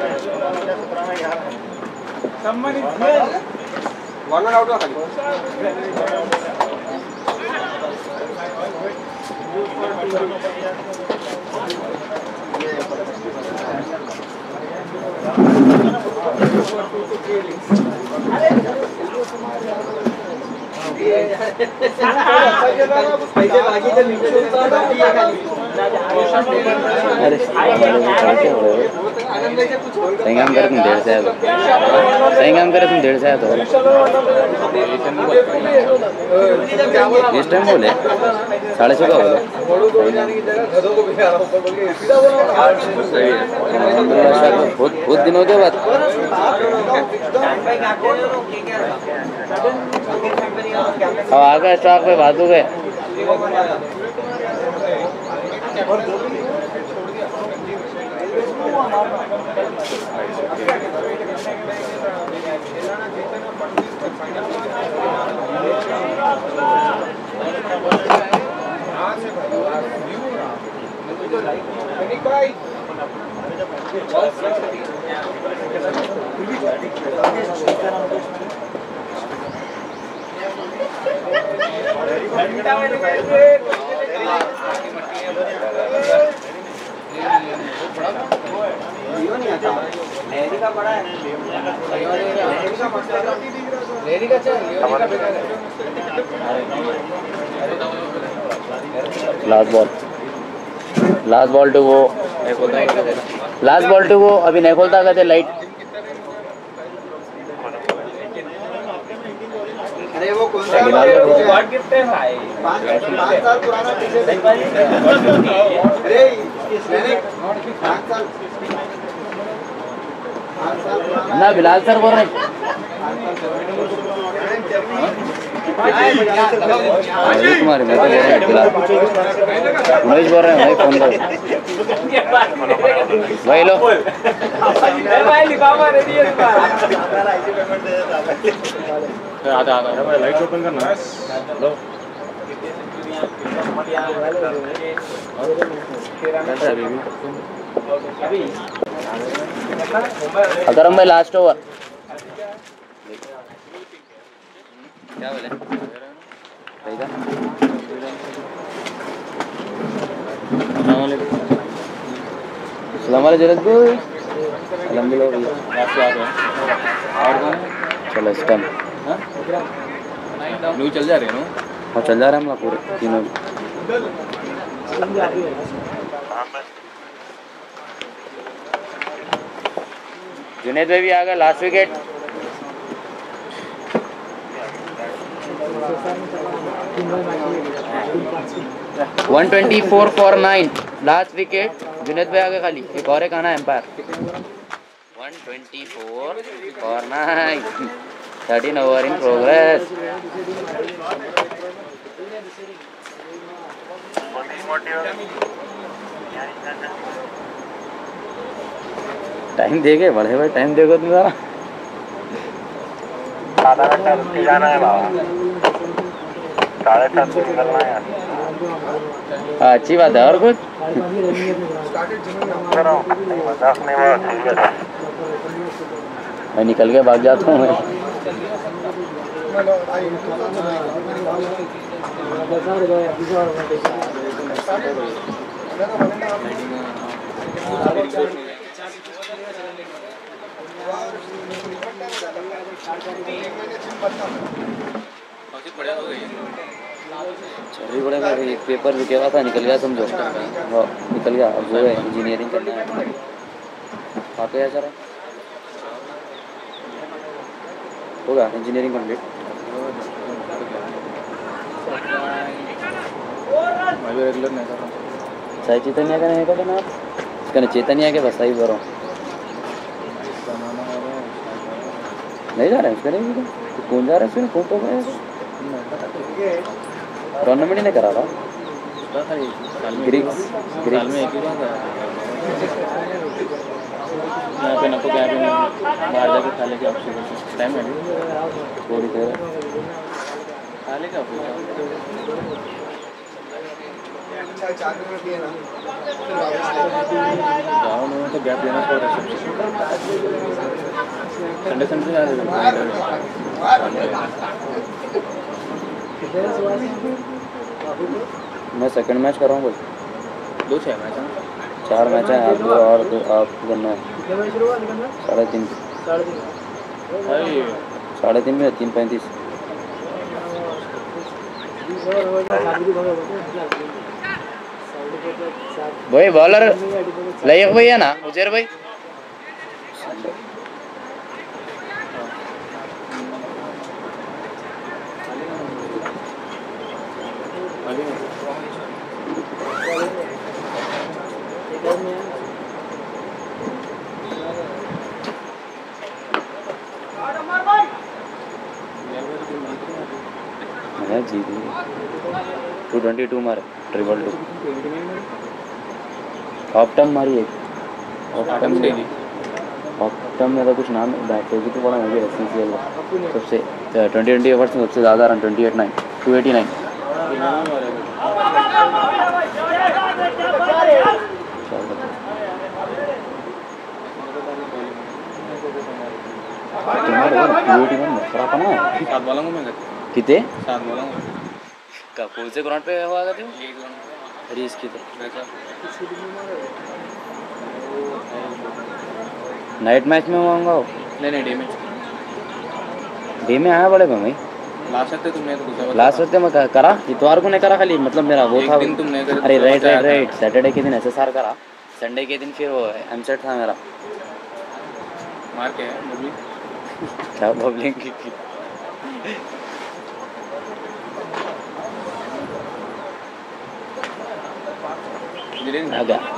वाला आउट हुआ खाली पैसे बाकी तो नीचे सही काम करे तुम डेढ़ से आया तो सही काम करे तुम डेढ़ से आया तो इस टाइम बोले साढ़े छः का बोले बहुत बहुत दिनों के बाद अब आ गए स्टॉक पे बात हो गए last ball last ball two वो लास्ट बॉल टू वो अभी नहीं खोलता कहते लाइट अरे वो कौन सा गॉड गिफ्ट है भाई पाँच साल पुराना टी-शर्ट अरे मैंने पाँच साल ना बिलाल सर बोल रहे तुम्हारे मैं तो बिलाल महेश बोल रहे हैं भाई फोन कर भाई लो भाई लिफाफा रेडी है आधा आधा भाई लाइट ओपन करना लो अकरम भाई लास्ट ओवर क्या बोले सही था सलाम अलैकुम जरद भाई अल्हम्दुलिल्लाह चलो इस टाइम न्यू चल जा रहे हैं हाँ चल जा रहे हैं हम लोग पूरे तीनों जुनेद भाई भी आ गए last wicket one twenty four for nine last wicket Junaid भाई आ गए खाली एक और एक आना umpire one twenty four for nine thirteen over in progress time देखे बड़े भाई टाइम देखो तुम जरा आधा घंटा रुक के जाना है बाबा साढ़े सात से निकलना है यार हाँ अच्छी बात है और कुछ मजाक नहीं हुआ सीरियस मैं निकल के भाग जाता हूँ मैं चलिए बड़े भाई एक पेपर रुके हुआ था निकल गया समझो हाँ निकल गया अब जो है इंजीनियरिंग करना है आप क्या चाह रहे होगा इंजीनियरिंग कंप्लीट रेगुलर नहीं कर रहा साई चैतन्य का नहीं कर ना आप इसका चैतन्य के बस सही बोल रहा हूँ नहीं जा रहे हैं उसका नहीं तो कौन जा रहा है उसमें कौन तो टूर्नामेंट ही नहीं करा रहा ग्रीक्स साल में एक ही बार यहाँ पे नको क्या भी बाहर जाके खा लेके ऑप्शन टाइम है थोड़ी देर खा लेके गाँव में तो गैप देना पड़ता है संडे संडे मैं सेकंड मैच कर रहा हूँ भाई दो छः मैच चार मैच हैं आप दो और दो आप करना है साढ़े तीन साढ़े तीन में तीन पैंतीस भाई बॉलर लयक भाई है ना उजैर भाई जीत टू ट्वेंटी टू मारे ट्रिपल टू हाफ टर्म मारी एक ऑप्टम में ऑप्टम में तो कुछ नाम फिजिक तो बड़ा है एस सी सी एल का सबसे ट्वेंटी ट्वेंटी ओवर्स में सबसे ज़्यादा run twenty eight nine two eighty nine सात वालों को मैं कितने सात वालों को कब कौन से ग्राउंड पे हुआ करते हो ये ग्राउंड अरे इसकी तो वैसा नाइट मैच में हुआ वो नहीं नहीं डे में डे में आया बड़े भाई लास्ट हफ्ते तुमने तो गुस्सा लास्ट हफ्ते में क- करा इतवार को नहीं करा खाली मतलब मेरा वो एक था दिन तुमने करे अरे तो राइट बताया राइट था। राइट सैटरडे के दिन एस एस आर करा संडे के दिन फिर वो एमसेट था मेरा मार के है मुरली क्या बबलिंग की की इंजीनियरिंग आ गया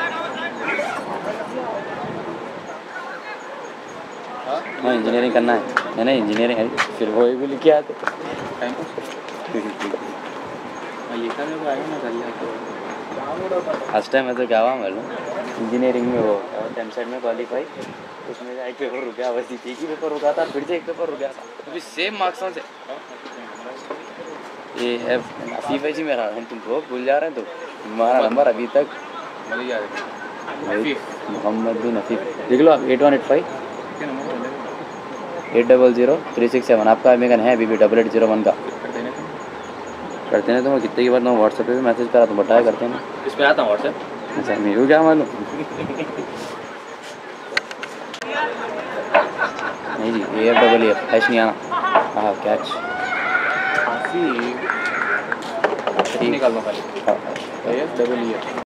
हाँ हाँ इंजीनियरिंग करना है नहीं नहीं इंजीनियरिंग है फिर वो भी लिखे आते टाइम पास मैं लिखा मेरे को आएगा ना कर लिया फर्स्ट टाइम मैं तो क्या हुआ मालूम इंजीनियरिंग में वो एमसेट में क्वालिफाई उसमें एक पेपर रुक गया बस एक ही पेपर रुका था फिर से एक पेपर रुक गया था अभी सेम मार्क्सों से ये है अफीफ है जी मेरा हम तुम बहुत भूल जा रहे हैं तो तुम्हारा नंबर अभी तक मुझे याद है वही मोहम्मद बिन अफीफ देख लो आप एट वन एट फाइव कितने नंबर बोले eight double zero three six seven आपका मेगन है अभी भी डबल एट जीरो वन का करते हैं ना करते हैं तो मैं कितने की बार मैं व्हाट्सएप पे भी मैसेज करा तो बताया करते हैं इस पे आता हूँ व्हाट्सएप अच्छा मेरे को क्या मालूम नहीं जी A F double F catch नहीं आना हाँ कैच काफ़ी निकाल लो खाली हाँ डबल ई